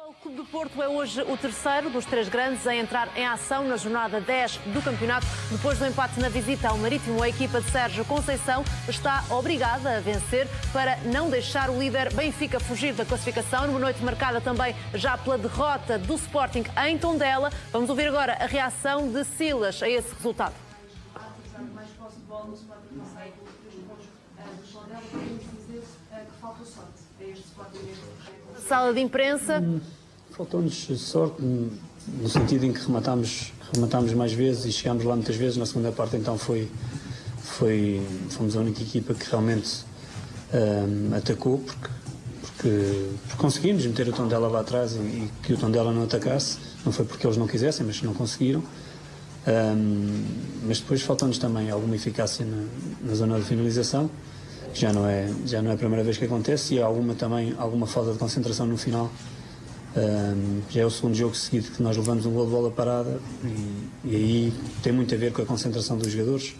O Clube do Porto é hoje o terceiro dos três grandes a entrar em ação na jornada 10 do campeonato. Depois do empate na visita ao Marítimo, a equipa de Sérgio Conceição está obrigada a vencer para não deixar o líder Benfica fugir da classificação. Numa noite marcada também já pela derrota do Sporting em Tondela. Vamos ouvir agora a reação de Silas a esse resultado. Sala de imprensa. Faltou-nos sorte no sentido em que rematámos mais vezes e chegámos lá muitas vezes. Na segunda parte então fomos a única equipa que realmente atacou porque conseguimos meter o Tondela lá atrás e que o Tondela não atacasse. Não foi porque eles não quisessem, mas não conseguiram. Mas depois faltou-nos também alguma eficácia na zona de finalização, que já não é a primeira vez que acontece, e alguma falta de concentração no final. Já é o segundo jogo seguido que nós levamos um gol de bola parada e aí tem muito a ver com a concentração dos jogadores.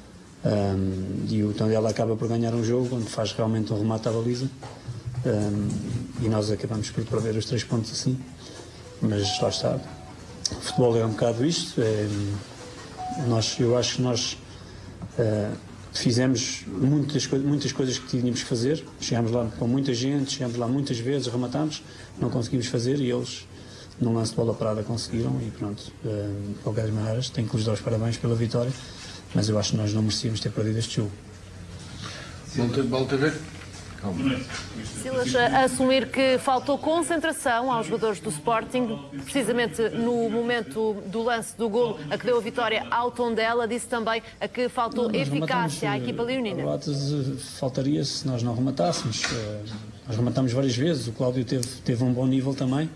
E o Tondela acaba por ganhar um jogo onde faz realmente um remate à baliza, e nós acabamos por perder os 3 pontos assim, mas lá está. O futebol é um bocado isto. Eu acho que nós fizemos muitas coisas que tínhamos que fazer. Chegámos lá com muita gente, chegámos lá muitas vezes, rematámos, não conseguimos fazer e eles, num lance de bola parada, conseguiram e pronto. De qualquer maneira, tenho que lhes dar os parabéns pela vitória, mas eu acho que nós não merecíamos ter perdido este jogo. Volta a ver? Silas a assumir que faltou concentração aos jogadores do Sporting, precisamente no momento do lance do golo a que deu a vitória ao Tondela. Disse também a que faltou eficácia à equipa leonina. Faltaria se nós não rematássemos. Nós rematámos várias vezes, o Cláudio teve um bom nível também.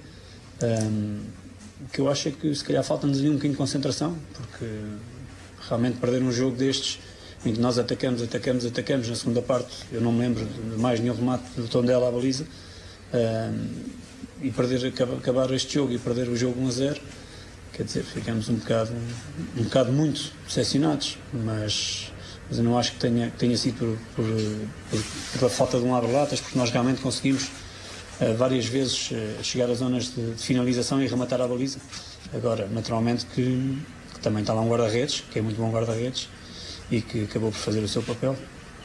O que eu acho é que se calhar falta-nos ali um bocadinho de concentração, porque realmente perder um jogo destes em que nós atacamos na segunda parte, eu não me lembro de mais nenhum remate do Tondela à baliza, e acabar este jogo e perder o jogo 1-0, quer dizer, ficamos um bocado muito decepcionados, mas eu não acho que tenha sido por falta de um abre-latas, porque nós realmente conseguimos várias vezes chegar às zonas de finalização e rematar à baliza. Agora, naturalmente que também está lá um guarda-redes, que é muito bom guarda-redes, e que acabou por fazer o seu papel.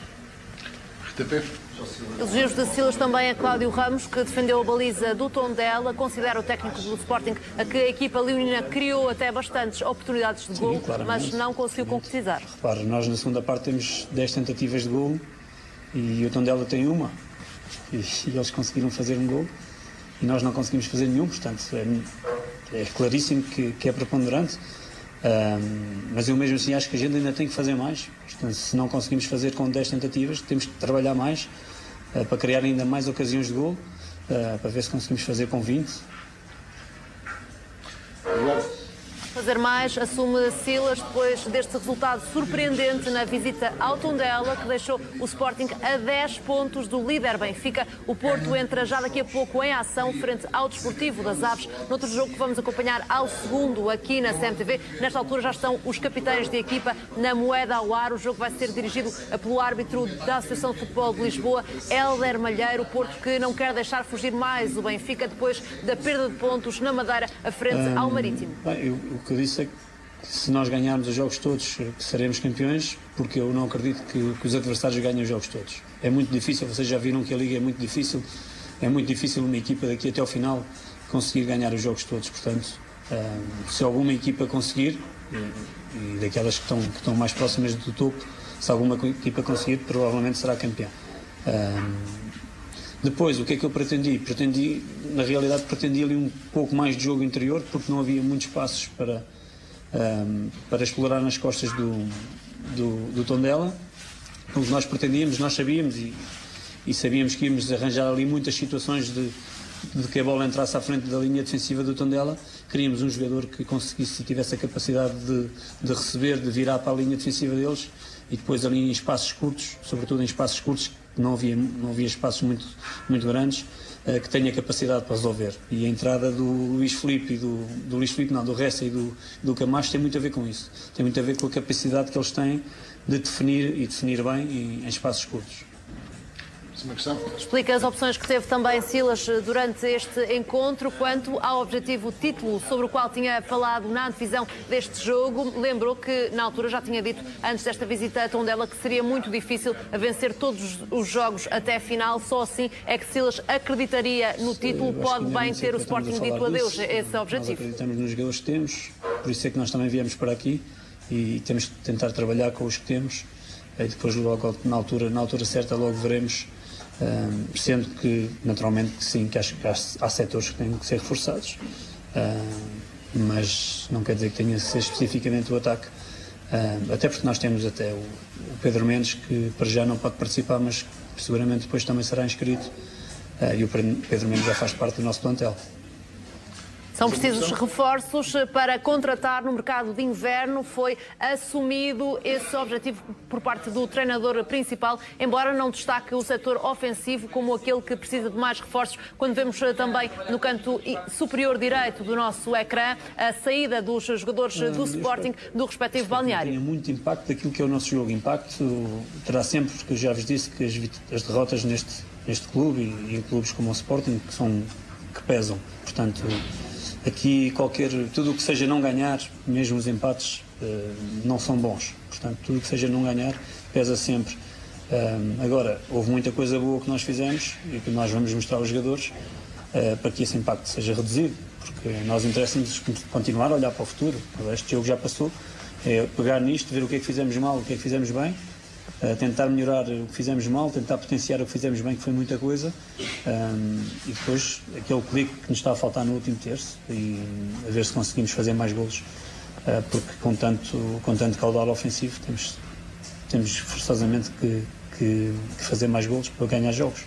Elogios de Silas também a Cláudio Ramos, que defendeu a baliza do Tondela. Considera o técnico do Sporting a que a equipa leonina criou até bastantes oportunidades de gol, mas não conseguiu concretizar. Repara, nós na segunda parte temos 10 tentativas de gol e o Tondela tem uma, e eles conseguiram fazer um gol e nós não conseguimos fazer nenhum, portanto é claríssimo que é preponderante. Mas eu mesmo assim acho que a gente ainda tem que fazer mais. Portanto, se não conseguimos fazer com 10 tentativas, temos que trabalhar mais para criar ainda mais ocasiões de gol, para ver se conseguimos fazer com 20. Fazer mais, assume Silas, depois deste resultado surpreendente na visita ao Tondela, que deixou o Sporting a 10 pontos do líder Benfica. O Porto entra já daqui a pouco em ação frente ao Desportivo das Aves, noutro jogo que vamos acompanhar ao segundo aqui na CMTV. Nesta altura já estão os capitães de equipa na moeda ao ar. O jogo vai ser dirigido pelo árbitro da Associação de Futebol de Lisboa, Hélder Malheiro. O Porto que não quer deixar fugir mais o Benfica depois da perda de pontos na Madeira, a frente ao Marítimo. O que eu disse é que se nós ganharmos os jogos todos seremos campeões, porque eu não acredito que os adversários ganhem os jogos todos. É muito difícil, vocês já viram que a Liga é muito difícil uma equipa daqui até ao final conseguir ganhar os jogos todos. Portanto, se alguma equipa conseguir, e daquelas que estão mais próximas do topo, se alguma equipa conseguir, provavelmente será campeã. Depois, o que é que eu pretendi? Na realidade, pretendi ali um pouco mais de jogo interior, porque não havia muitos passos para explorar nas costas do Tondela. O que nós pretendíamos, nós sabíamos e sabíamos que íamos arranjar ali muitas situações de que a bola entrasse à frente da linha defensiva do Tondela. Queríamos um jogador que conseguisse e tivesse a capacidade de receber, de virar para a linha defensiva deles, e depois ali em espaços curtos, sobretudo em espaços curtos, não havia espaços muito grandes, que tenha capacidade para resolver. E a entrada do Luís Filipe do Ressa e do Camacho tem muito a ver com isso. Tem muito a ver com a capacidade que eles têm de definir bem em espaços curtos. Uma questão. Explica as opções que teve também Silas durante este encontro. Quanto ao objetivo título sobre o qual tinha falado na antevisão deste jogo, lembrou que na altura já tinha dito antes desta visita a Tondela que seria muito difícil vencer todos os jogos até a final. Só assim é que Silas acreditaria no título. Pode bem ter o Sporting dito adeus a esse objetivo. Nós acreditamos nos jogadores que temos, por isso é que nós também viemos para aqui e temos que tentar trabalhar com os que temos. E depois logo na altura certa logo veremos. Sendo que, naturalmente, sim, que acho que há setores que têm que ser reforçados, mas não quer dizer que tenha que ser especificamente o ataque, até porque nós temos até o Pedro Mendes, que para já não pode participar, mas seguramente depois também será inscrito, e o Pedro Mendes já faz parte do nosso plantel. São precisos reforços para contratar no mercado de inverno. Foi assumido esse objetivo por parte do treinador principal, embora não destaque o setor ofensivo como aquele que precisa de mais reforços. Quando vemos também no canto superior direito do nosso ecrã a saída dos jogadores do Sporting do respectivo balneário. Tem muito impacto daquilo que é o nosso jogo. Impacto terá sempre, porque eu já vos disse que as derrotas neste clube e em clubes como o Sporting que pesam. Portanto, aqui tudo o que seja não ganhar, mesmo os empates, não são bons. Portanto, tudo o que seja não ganhar pesa sempre. Agora, houve muita coisa boa que nós fizemos e que nós vamos mostrar aos jogadores para que esse impacto seja reduzido, porque nós interessa-nos continuar a olhar para o futuro. Este jogo já passou, é pegar nisto, ver o que é que fizemos mal, o que é que fizemos bem, tentar melhorar o que fizemos mal, tentar potenciar o que fizemos bem, que foi muita coisa, e depois aquele clique que nos está a faltar no último terço e a ver se conseguimos fazer mais golos, porque com tanto caudal ofensivo temos forçosamente que fazer mais golos para ganhar jogos.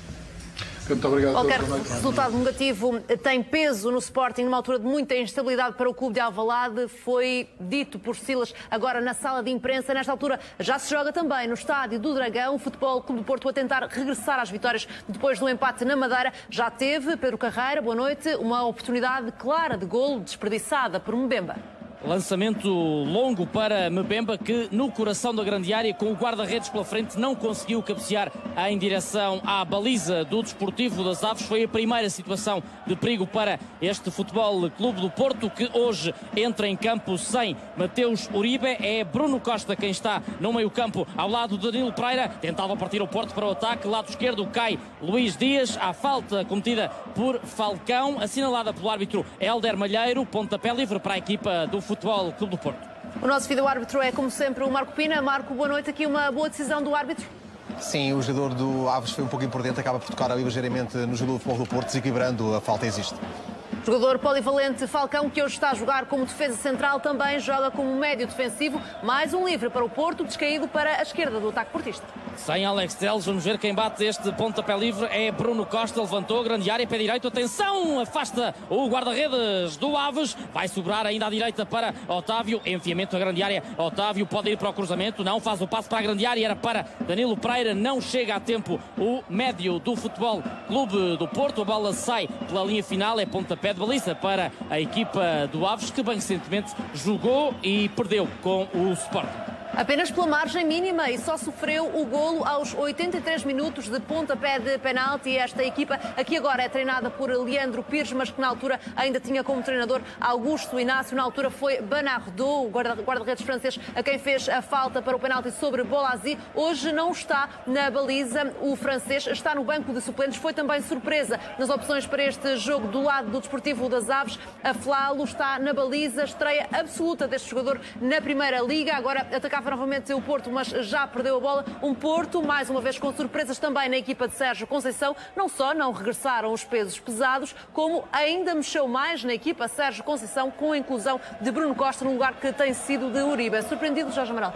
Muito obrigado. Qualquer resultado negativo tem peso no Sporting numa altura de muita instabilidade para o clube de Alvalade. Foi dito por Silas agora na sala de imprensa. Nesta altura já se joga também no estádio do Dragão. O Futebol Clube do Porto a tentar regressar às vitórias depois do empate na Madeira. Já teve Pedro Carreira, boa noite, uma oportunidade clara de golo desperdiçada por Mbemba. Lançamento longo para Mbemba, que no coração da grande área, com o guarda-redes pela frente, não conseguiu cabecear em direção à baliza do Desportivo das Aves. Foi a primeira situação de perigo para este Futebol Clube do Porto, que hoje entra em campo sem Mateus Uribe. É Bruno Costa quem está no meio-campo ao lado de Danilo Pereira. Tentava partir o Porto para o ataque. Lado esquerdo cai Luís Dias. Há falta cometida por Falcão, assinalada pelo árbitro Hélder Malheiro. Pontapé livre para a equipa do Futebol Clube do Porto. O nosso vídeo-árbitro é, como sempre, o Marco Pina. Marco, boa noite. Aqui uma boa decisão do árbitro. Sim, o jogador do Aves foi um pouco imprudente, acaba por tocar ligeiramente no jogador do Futebol do Porto, desequilibrando, a falta existe. Jogador polivalente Falcão, que hoje está a jogar como defesa central, também joga como médio defensivo. Mais um livre para o Porto, descaído para a esquerda do ataque portista. Sem Alex Telles, vamos ver quem bate este pontapé livre. É Bruno Costa, levantou, grande área, pé direito, atenção, afasta o guarda-redes do Aves. Vai sobrar ainda à direita para Otávio, enfiamento à grande área. Otávio pode ir para o cruzamento, não, faz o passo para a grande área, era para Danilo Pereira, não chega a tempo o médio do Futebol Clube do Porto. A bola sai pela linha final, é pontapé de baliza para a equipa do Aves, que bem recentemente jogou e perdeu com o Sporting. Apenas pela margem mínima e só sofreu o golo aos 83 minutos de pontapé de penalti. Esta equipa aqui agora é treinada por Leandro Pires, mas que na altura ainda tinha como treinador Augusto Inácio. Na altura foi Banardot, o guarda-redes francês, a quem fez a falta para o penalti sobre Bolasie. Hoje não está na baliza o francês, está no banco de suplentes. Foi também surpresa nas opções para este jogo do lado do Desportivo das Aves. A Flalo está na baliza, estreia absoluta deste jogador na Primeira Liga. Agora atacava novamente o Porto, mas já perdeu a bola. Um Porto, mais uma vez, com surpresas também na equipa de Sérgio Conceição. Não só não regressaram os pesos pesados, como ainda mexeu mais na equipa Sérgio Conceição com a inclusão de Bruno Costa no lugar que tem sido de Uribe. Surpreendido, Jorge Amaral?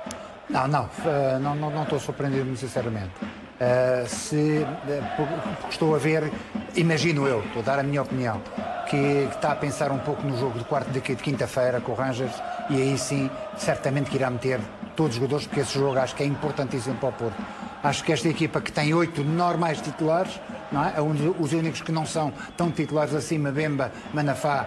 Não estou surpreendido, muito sinceramente. Porque estou a ver, imagino eu, estou a dar a minha opinião, que está a pensar um pouco no jogo de quarta de quinta-feira com o Rangers, e aí sim, certamente que irá meter todos os jogadores, porque esse jogo acho que é importantíssimo para o Porto. Acho que esta equipa, que tem 8 normais titulares, não é? Os únicos que não são tão titulares assim, Mbemba, Manafá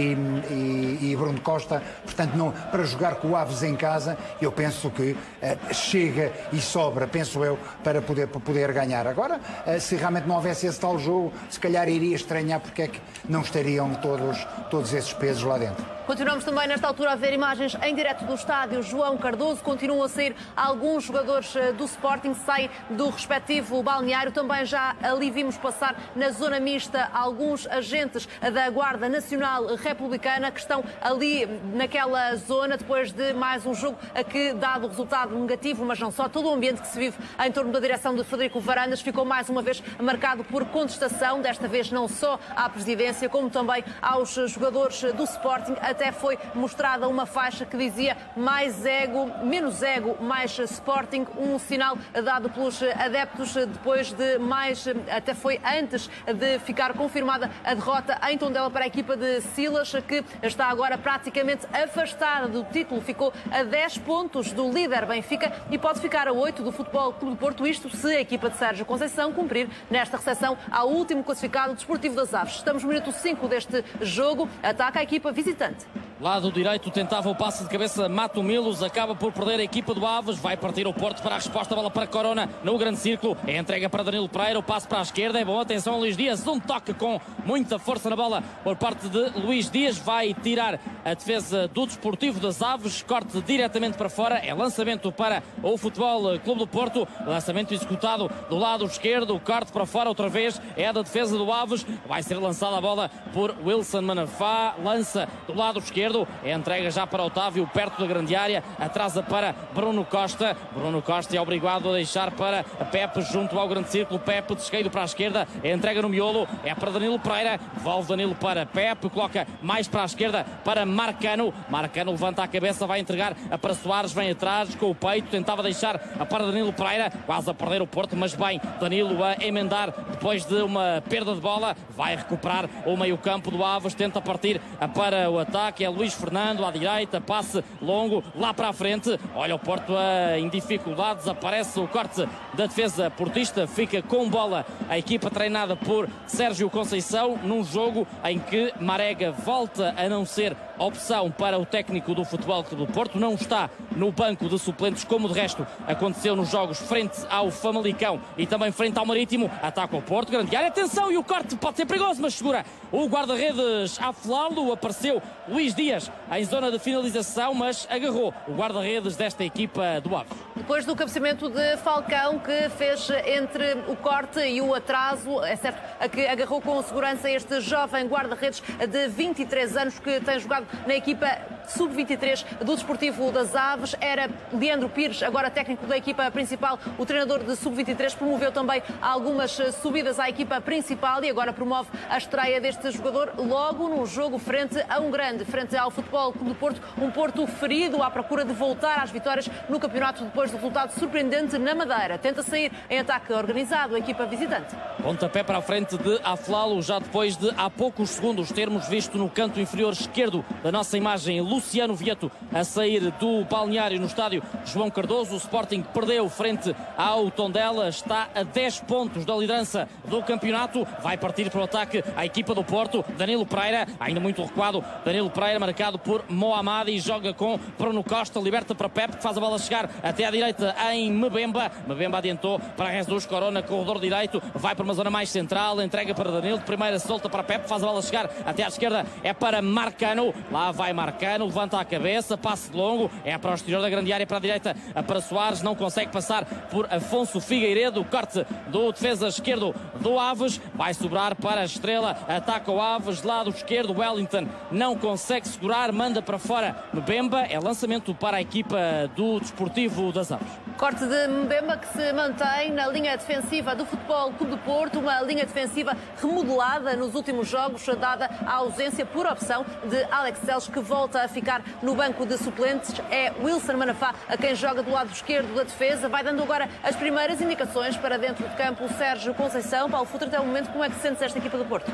e Bruno Costa. Portanto, não, para jogar com o Aves em casa, eu penso que chega e sobra, penso eu, para poder ganhar. Agora, se realmente não houvesse esse tal jogo, se calhar iria estranhar porque é que não estariam todos esses pesos lá dentro. Continuamos também nesta altura a ver imagens em direto do estádio João Cardoso. Continuam a sair alguns jogadores do Sporting, saem do respectivo balneário. Também já ali vimos passar na zona mista alguns agentes da Guarda Nacional Republicana que estão ali naquela zona depois de mais um jogo que, dado o resultado negativo, mas não só, todo o ambiente que se vive em torno da direção de Frederico Varandas ficou mais uma vez marcado por contestação, desta vez não só à presidência como também aos jogadores do Sporting. Até foi mostrada uma faixa que dizia mais ego, menos ego, mais Sporting, um sinal dado pelos adeptos depois de até foi antes de ficar confirmada a derrota em Tondela para a equipa de Silas, que está agora praticamente afastada do título, ficou a 10 pontos do líder Benfica e pode ficar a 8 do Futebol Clube do Porto, isto se a equipa de Sérgio Conceição cumprir nesta recepção ao último classificado Desportivo das Aves. Estamos no minuto 5 deste jogo, ataca a equipa visitante. Lado direito tentava o passe de cabeça Mato Milos, acaba por perder a equipa do Aves, vai partir o Porto para a resposta, bola para Corona no grande círculo, é entrega para Danilo Pereira, o passe para a esquerda, é bom, atenção Luís Dias, um toque com muita força na bola por parte de Luís Dias, vai tirar a defesa do Desportivo das Aves, corte diretamente para fora, é lançamento para o Futebol Clube do Porto, lançamento executado do lado esquerdo, corte para fora outra vez, é da defesa do Aves, vai ser lançada a bola por Wilson Manafá, lança do lado esquerdo, é entrega já para Otávio, perto da grande área, atrasa para Bruno Costa é obrigado a deixar para Pepe junto ao grande círculo, Pepe descaído para a esquerda, é entrega no miolo, é para Danilo Pereira, devolve Danilo para Pepe, coloca mais para a esquerda para Marcano levanta a cabeça, vai entregar para Soares, vem atrás com o peito, tentava deixar para Danilo Pereira, quase a perder o Porto, mas bem, Danilo a emendar depois de uma perda de bola, vai recuperar o meio campo do Aves, tenta partir para o ataque, é Luís Fernando à direita, passe longo lá para a frente, olha o Porto em dificuldades, aparece o corte da defesa portista, fica com bola a equipa treinada por Sérgio Conceição num jogo em que Marega volta a não ser opção para o técnico do Futebol Clube do Porto, não está no banco de suplentes como de resto aconteceu nos jogos frente ao Famalicão e também frente ao Marítimo, ataca o Porto, grande área, atenção, e o corte pode ser perigoso, mas segura o guarda-redes Aflalo, apareceu Luís Dias em zona de finalização, mas agarrou o guarda-redes desta equipa do Aves. Depois do cabeceamento de Falcão, que fez entre o corte e o atraso, é certo que agarrou com segurança este jovem guarda-redes de 23 anos que tem jogado na equipa sub-23 do Desportivo das Aves. Era Leandro Pires, agora técnico da equipa principal, o treinador de sub-23, promoveu também algumas subidas à equipa principal e agora promove a estreia deste jogador logo num jogo frente a um grande, frente ao Futebol Clube do Porto, um Porto ferido à procura de voltar às vitórias no campeonato depois do resultado surpreendente na Madeira. Tenta sair em ataque organizado a equipa visitante. Pontapé para a frente de Aflalo, já depois de há poucos segundos termos visto no canto inferior esquerdo da nossa imagem Luciano Vieto a sair do balneário no estádio João Cardoso. O Sporting perdeu frente ao Tondela, está a 10 pontos da liderança do campeonato, vai partir para o ataque a equipa do Porto, Danilo Pereira, ainda muito recuado, Danilo Pereira marcado por Mohamed e joga com Bruno Costa, liberta para Pepe, que faz a bola chegar até à direita em Mbemba adiantou para Jesus, Corona, corredor direito, vai para uma zona mais central, entrega para Danilo, de primeira solta para Pepe, faz a bola chegar até à esquerda, é para Marcano, lá vai Marcano, levanta a cabeça, passe longo, é para o exterior da grande área, para a direita, para Soares, não consegue passar por Afonso Figueiredo, corte do defesa esquerdo do Aves, vai sobrar para a Estrela, ataca o Aves, lado esquerdo, Wellington não consegue segurar, manda para fora Mbemba, é lançamento para a equipa do Desportivo das Aves. Corte de Mbemba que se mantém na linha defensiva do Futebol Clube do Porto, uma linha defensiva remodelada nos últimos jogos, dada a ausência por opção de Alex Telles, que volta a ficar no banco de suplentes. É Wilson Manafá a quem joga do lado esquerdo da defesa, vai dando agora as primeiras indicações para dentro de campo o Sérgio Conceição. Paulo Futre, até o momento, como é que se sente esta equipa do Porto?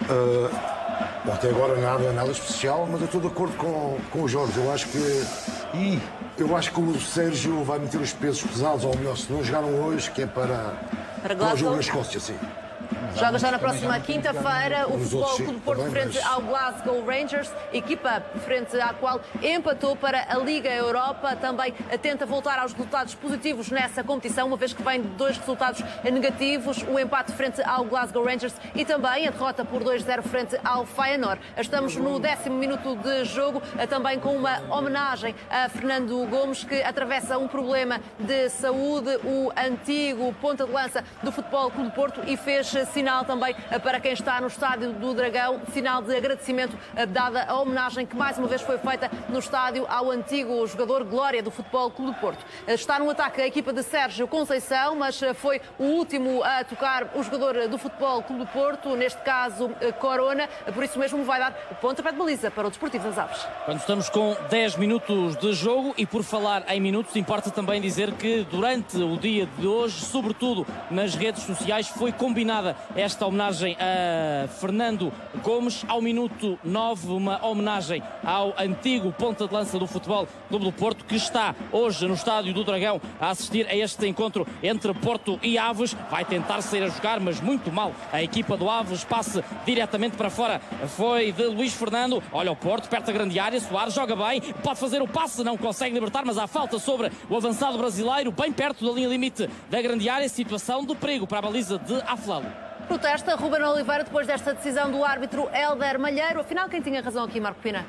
Até agora nada especial, mas eu estou de acordo com o Jorge. Eu acho que E eu acho que o Sérgio vai meter os pesos pesados, ou melhor, se não jogaram hoje, que é para o jogo na Escócia, sim. Joga já na próxima quinta-feira o Futebol Clube do Porto frente ao Glasgow Rangers, equipa frente à qual empatou para a Liga Europa. Também tenta voltar aos resultados positivos nessa competição, uma vez que vem de 2 resultados negativos, o empate frente ao Glasgow Rangers e também a derrota por 2-0 frente ao Feyenoord. Estamos no 10º minuto de jogo, também com uma homenagem a Fernando Gomes, que atravessa um problema de saúde, o antigo ponta de lança do Futebol Clube do Porto, e fez sinal também para quem está no Estádio do Dragão, sinal de agradecimento dada a homenagem que mais uma vez foi feita no estádio ao antigo jogador glória do Futebol Clube do Porto. Está no ataque a equipa de Sérgio Conceição, mas foi o último a tocar o jogador do Futebol Clube do Porto, neste caso Corona, por isso mesmo vai dar o pontapé de baliza para o Desportivo das Aves. Quando estamos com 10 minutos de jogo, e por falar em minutos, importa também dizer que durante o dia de hoje, sobretudo nas redes sociais, foi combinada esta homenagem a Fernando Gomes. Ao minuto 9, uma homenagem ao antigo ponta de lança do Futebol Clube do Porto, que está hoje no Estádio do Dragão a assistir a este encontro entre Porto e Aves. Vai tentar sair a jogar, mas muito mal a equipa do Aves. Passe diretamente para fora, foi de Luís Fernando. Olha o Porto, perto da grande área. Soares joga bem, pode fazer o passe, não consegue libertar, mas há falta sobre o avançado brasileiro, bem perto da linha limite da grande área. Situação de perigo para a baliza de Aflalo. Protesta Ruben Oliveira depois desta decisão do árbitro Hélder Malheiro. Afinal, quem tinha razão aqui, Marco Pina?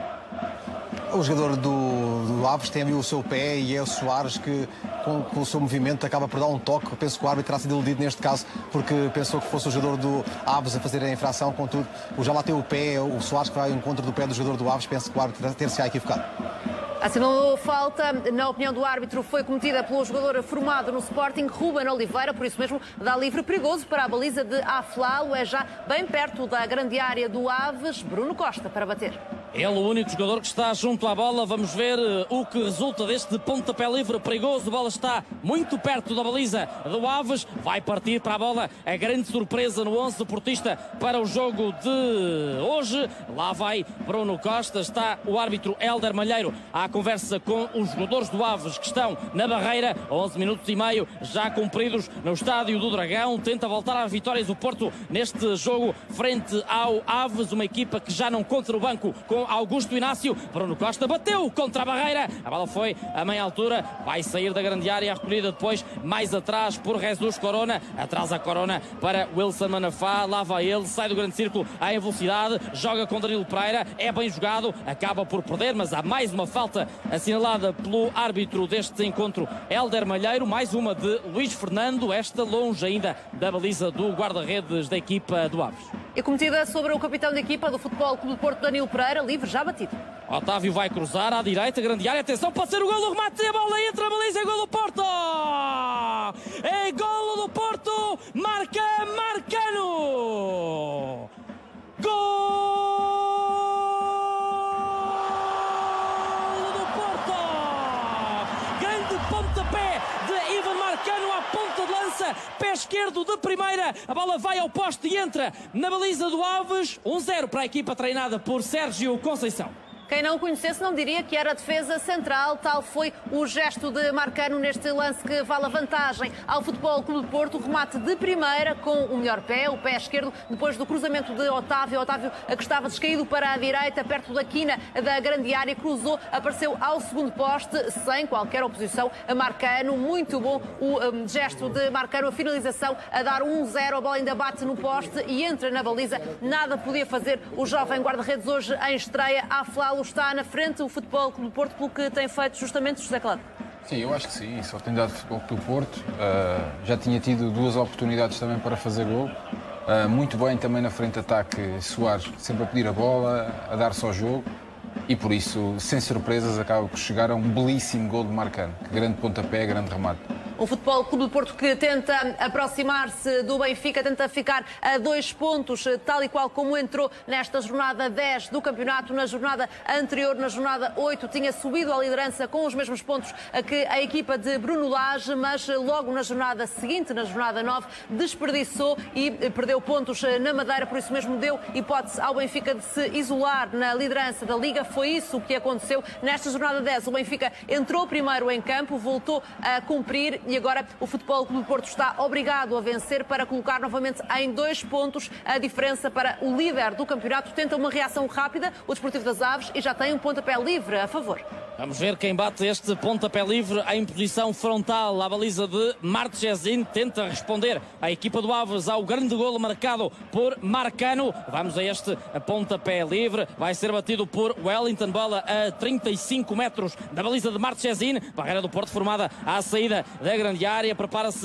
O jogador do Aves tem ali o seu pé, e é o Soares que, com o seu movimento, acaba por dar um toque. Eu penso que o árbitro terá sido iludido neste caso, porque pensou que fosse o jogador do Aves a fazer a infração. Contudo, já lá tem o pé, o Soares que vai ao encontro do pé do jogador do Aves. Penso que o árbitro ter-se-á equivocado. Assinalou falta, na opinião do árbitro, foi cometida pelo jogador formado no Sporting, Ruben Oliveira, por isso mesmo dá livre perigoso para a baliza de Aflalo. É já bem perto da grande área do Aves, Bruno Costa para bater. Ele, o único jogador que está junto à bola. Vamos ver o que resulta deste pontapé livre perigoso. A bola está muito perto da baliza do Aves. Vai partir para a bola. A grande surpresa no 11 portista para o jogo de hoje. Lá vai Bruno Costa. Está o árbitro Hélder Malheiro à conversa com os jogadores do Aves que estão na barreira. 11 minutos e meio já cumpridos no Estádio do Dragão. Tenta voltar às vitórias o Porto neste jogo frente ao Aves. Uma equipa que já não conta no banco com Augusto Inácio. Bruno Costa bateu contra a barreira. A bola foi a meia altura. Vai sair da grande área. Recolhida depois mais atrás por Jesus Corona. Atrás a Corona para Wilson Manafá. Lá vai ele. Sai do grande círculo em velocidade. Joga com Danilo Pereira. É bem jogado. Acaba por perder, mas há mais uma falta assinalada pelo árbitro deste encontro, Hélder Malheiro. Mais uma de Luís Fernando. Esta longe ainda da baliza do guarda-redes da equipa do Aves. E cometida sobre o capitão da equipa do Futebol Clube do Porto, Danilo Pereira, livre já batido. Otávio vai cruzar à direita, grande área, atenção, pode ser o golo, o remate, a bola entra, a baliza, é golo do Porto! É golo do Porto, marca Marcano! Golo do Porto! Grande pontapé de Ivan Marcano à ponta de lança, pé esquerdo de primeira, a bola vai ao poste e entra na baliza do Aves. 1-0 para a equipa treinada por Sérgio Conceição. Quem não o conhecesse não diria que era defesa central. Tal foi o gesto de Marcano neste lance que vale a vantagem ao Futebol Clube do Porto. O remate de primeira com o melhor pé, o pé esquerdo, depois do cruzamento de Otávio. Otávio que estava descaído para a direita, perto da quina da grande área, cruzou, apareceu ao segundo poste, sem qualquer oposição a Marcano. Muito bom o gesto de Marcano, a finalização a dar 1-0. A bola ainda bate no poste e entra na baliza. Nada podia fazer o jovem guarda-redes hoje em estreia. Aflalo está na frente, o Futebol Clube do Porto, pelo que tem feito justamente José Claro. Sim, eu acho que sim, só tem dado Futebol Clube do Porto. Já tinha tido 2 oportunidades também para fazer gol. Muito bem também na frente de ataque, Soares sempre a pedir a bola, a dar-se ao jogo, e por isso, sem surpresas, acaba por chegar a um belíssimo gol de Marcano. Que grande pontapé, grande remate. Um Futebol Clube do Porto que tenta aproximar-se do Benfica, tenta ficar a 2 pontos, tal e qual como entrou nesta jornada 10 do campeonato. Na jornada anterior, na jornada 8, tinha subido à liderança com os mesmos pontos que a equipa de Bruno Lage, mas logo na jornada seguinte, na jornada 9, desperdiçou e perdeu pontos na Madeira, por isso mesmo deu hipótese ao Benfica de se isolar na liderança da Liga. Foi isso que aconteceu nesta jornada 10. O Benfica entrou primeiro em campo, voltou a cumprir e agora o Futebol Clube do Porto está obrigado a vencer para colocar novamente em 2 pontos a diferença para o líder do campeonato. Tenta uma reação rápida, o Desportivo das Aves, e já tem um pontapé livre a favor. Vamos ver quem bate este pontapé livre em posição frontal à baliza de Marchesin. Tenta responder a equipa do Aves ao grande golo marcado por Marcano. Vamos a este pontapé livre. Vai ser batido por Wellington. Bola a 35 metros da baliza de Marchesin. Barreira do Porto formada à saída da grande área. Prepara-se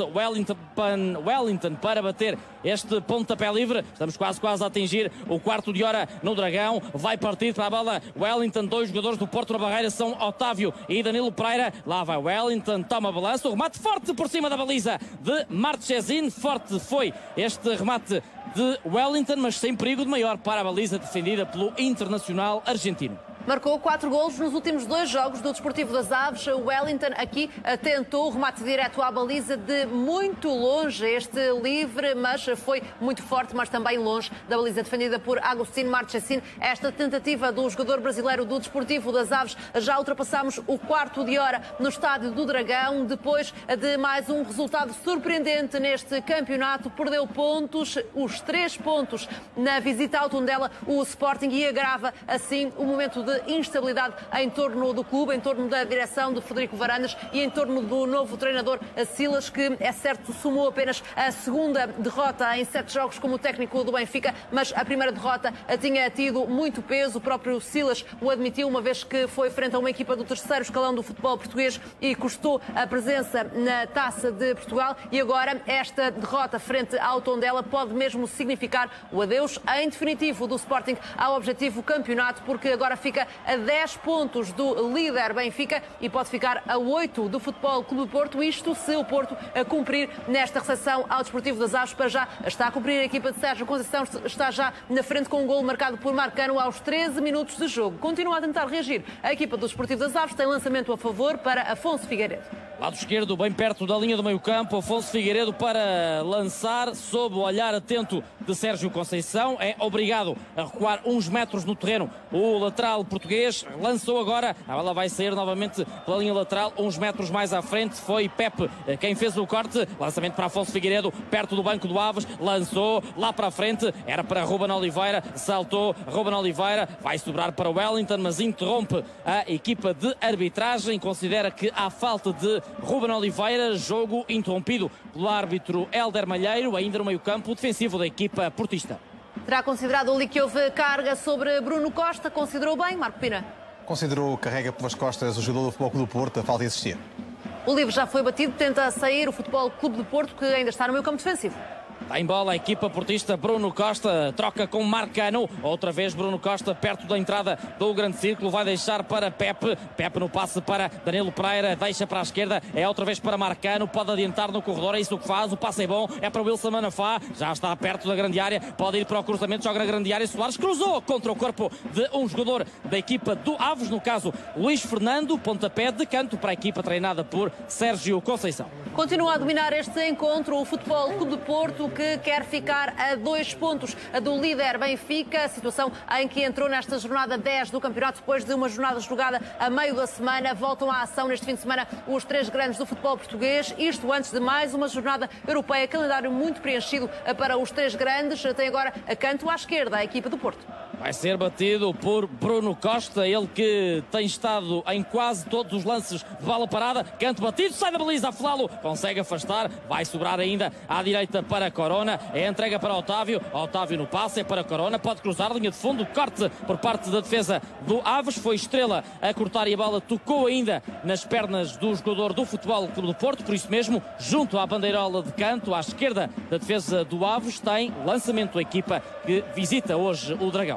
Wellington para bater este pontapé livre. Estamos quase a atingir o quarto de hora no Dragão. Vai partir para a bola Wellington. 2 jogadores do Porto na barreira são Otávio e Danilo Pereira. Lá vai Wellington, toma balanço, o remate forte por cima da baliza de Marchesin. Forte foi este remate de Wellington, mas sem perigo de maior para a baliza defendida pelo Internacional argentino. Marcou 4 golos nos últimos 2 jogos do Desportivo das Aves. O Wellington aqui tentou o remate direto à baliza de muito longe. Este livre, mas foi muito forte, mas também longe da baliza defendida por Agustín Marchesin. Esta tentativa do jogador brasileiro do Desportivo das Aves. Já ultrapassamos o quarto de hora no Estádio do Dragão, depois de mais um resultado surpreendente neste campeonato. Perdeu pontos, os 3 pontos na visita ao Tondela, o Sporting, e agrava assim o momento de instabilidade em torno do clube, em torno da direção de Frederico Varandas e em torno do novo treinador Silas, que é certo somou apenas a segunda derrota em 7 jogos como técnico do Benfica, mas a primeira derrota tinha tido muito peso. O próprio Silas o admitiu, uma vez que foi frente a uma equipa do 3º escalão do futebol português e custou a presença na Taça de Portugal. E agora esta derrota frente ao Tondela pode mesmo significar o adeus em definitivo do Sporting ao objetivo campeonato, porque agora fica a 10 pontos do líder Benfica e pode ficar a 8 do Futebol Clube do Porto. Isto se o Porto a cumprir nesta recepção ao Desportivo das Aves. Para já está a cumprir a equipa de Sérgio Conceição, está já na frente com um golo marcado por Marcano aos 13 minutos de jogo. Continua a tentar reagir a equipa do Desportivo das Aves, tem lançamento a favor para Afonso Figueiredo. Lado esquerdo, bem perto da linha do meio-campo, Afonso Figueiredo para lançar, sob o olhar atento de Sérgio Conceição. É obrigado a recuar uns metros no terreno. O lateral português lançou agora, a bola vai sair novamente pela linha lateral, uns metros mais à frente. Foi Pepe quem fez o corte. Lançamento para Afonso Figueiredo, perto do banco do Aves. Lançou lá para a frente, era para Ruben Oliveira, saltou Ruben Oliveira, vai sobrar para Wellington, mas interrompe a equipa de arbitragem. Considera que há falta de Ruben Oliveira, jogo interrompido pelo árbitro Hélder Malheiro, ainda no meio-campo defensivo da equipa portista. Terá considerado ali que houve carga sobre Bruno Costa? Considerou bem, Marco Pina? Considerou carrega pelas costas o jogador do Futebol Clube do Porto, a falta existia. O livre já foi batido, tenta sair o Futebol Clube do Porto, que ainda está no meio-campo defensivo. Está em bola a equipa portista. Bruno Costa troca com Marcano. Outra vez Bruno Costa perto da entrada do grande círculo. Vai deixar para Pepe. Pepe no passe para Danilo Pereira. Deixa para a esquerda. É outra vez para Marcano. Pode adiantar no corredor. É isso que faz. O passe é bom. É para Wilson Manafá. Já está perto da grande área. Pode ir para o cruzamento. Joga na grande área. Soares cruzou contra o corpo de um jogador da equipa do Aves. No caso, Luís Fernando. Pontapé de canto para a equipa treinada por Sérgio Conceição. Continua a dominar este encontro o Futebol Clube do Porto, que quer ficar a 2 pontos do líder Benfica, situação em que entrou nesta jornada 10 do campeonato depois de uma jornada jogada a meio da semana. Voltam à ação neste fim de semana os 3 grandes do futebol português, isto antes de mais uma jornada europeia, calendário muito preenchido para os 3 grandes. Tem agora a canto à esquerda a equipa do Porto. Vai ser batido por Bruno Costa, ele que tem estado em quase todos os lances de bola parada. Canto batido, sai da baliza, Aflalo consegue afastar, vai sobrar ainda à direita para Corona. É entrega para Otávio, Otávio no passe, é para Corona, pode cruzar, linha de fundo, corte por parte da defesa do Aves. Foi Estrela a cortar e a bola tocou ainda nas pernas do jogador do Futebol Clube do Porto, por isso mesmo, junto à bandeirola de canto, à esquerda da defesa do Aves, tem lançamento a equipa que visita hoje o Dragão.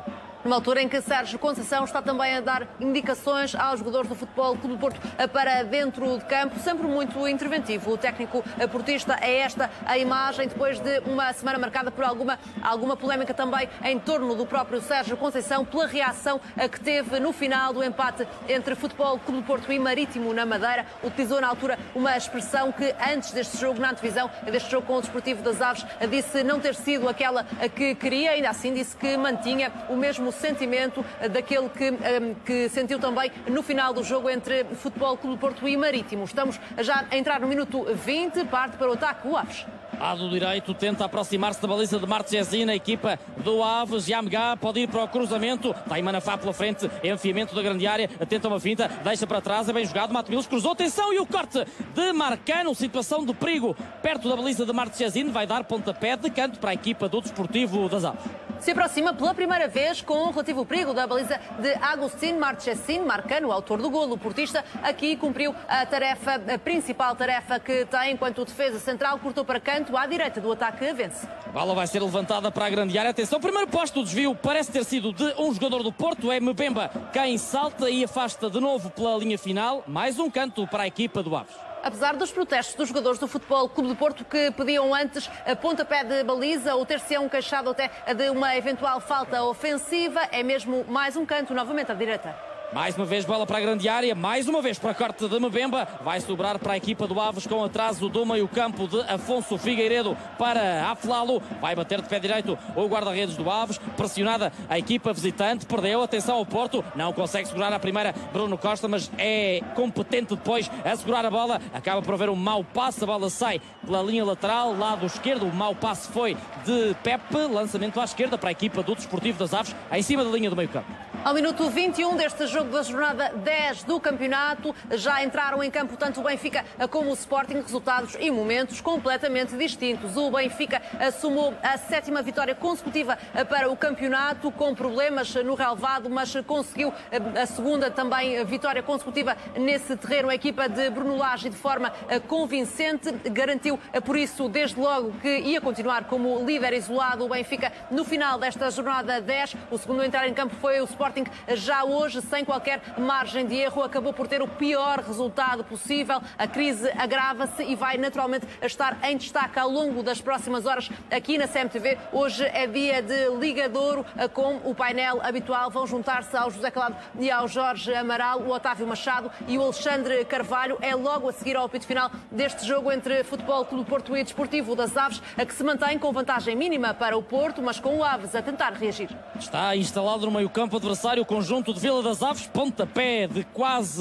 numa altura em que Sérgio Conceição está também a dar indicações aos jogadores do Futebol Clube do Porto para dentro de campo, sempre muito interventivo. O técnico portista, é esta a imagem depois de uma semana marcada por alguma polémica também em torno do próprio Sérgio Conceição, pela reação que teve no final do empate entre Futebol Clube do Porto e Marítimo na Madeira. Utilizou na altura uma expressão que antes deste jogo, na antevisão deste jogo com o Desportivo das Aves, disse não ter sido aquela que queria, ainda assim disse que mantinha o mesmo sentimento daquele que sentiu também no final do jogo entre Futebol Clube do Porto e Marítimo. Estamos já a entrar no minuto 20, parte para o ataque o Aves. Lado direito, tenta aproximar-se da baliza de Marchesina, a equipa do Aves. Yamgá pode ir para o cruzamento, está aí Manafá pela frente, enfiamento da grande área, tenta uma finta, deixa para trás, é bem jogado, Mato Milos cruzou, atenção, e o corte de Marcano, situação de perigo perto da baliza de Marchesina, vai dar pontapé de canto para a equipa do Desportivo das Aves. Se aproxima pela primeira vez com relativo perigo da baliza de Agustín Marchesín. Marcano, autor do golo, o portista, aqui cumpriu a principal tarefa que tem, enquanto o defesa central cortou para canto à direita do ataque, vence. A bola vai ser levantada para a grande área. Atenção, primeiro posto, o desvio parece ter sido de um jogador do Porto, é Mbemba quem salta e afasta de novo pela linha final. Mais um canto para a equipa do Aves. Apesar dos protestos dos jogadores do Futebol Clube do Porto que pediam antes a pontapé de baliza ou ter-se-ão queixado até de uma eventual falta ofensiva, é mesmo mais um canto novamente à direita. Mais uma vez bola para a grande área, mais uma vez para a corte de Mbemba, vai sobrar para a equipa do Aves com atraso do meio campo de Afonso Figueiredo para Aflalo, vai bater de pé direito o guarda-redes do Aves, pressionada a equipa visitante, perdeu, atenção ao Porto, não consegue segurar a primeira Bruno Costa, mas é competente depois a segurar a bola, acaba por haver um mau passe, a bola sai pela linha lateral, lado esquerdo, o mau passe foi de Pepe, lançamento à esquerda para a equipa do Desportivo das Aves, em cima da linha do meio campo. Ao minuto 21 deste jogo da jornada 10 do campeonato, já entraram em campo tanto o Benfica como o Sporting, resultados e momentos completamente distintos. O Benfica somou a 7ª vitória consecutiva para o campeonato, com problemas no relvado, mas conseguiu a 2ª também vitória consecutiva nesse terreno. A equipa de Bruno Lage, de forma convincente, garantiu por isso desde logo que ia continuar como líder isolado. O Benfica no final desta jornada 10, o segundo a entrar em campo foi o Sporting, já hoje sem qualquer margem de erro, acabou por ter o pior resultado possível. A crise agrava-se e vai naturalmente estar em destaque ao longo das próximas horas aqui na CMTV. Hoje é dia de Liga de Ouro, com o painel habitual. Vão juntar-se ao José Calado e ao Jorge Amaral, o Otávio Machado e o Alexandre Carvalho. É logo a seguir ao apito final deste jogo entre Futebol Clube do Porto e Desportivo das Aves, a que se mantém com vantagem mínima para o Porto, mas com o Aves a tentar reagir. Está instalado no meio-campo adversário o conjunto de Vila das Aves, pontapé de quase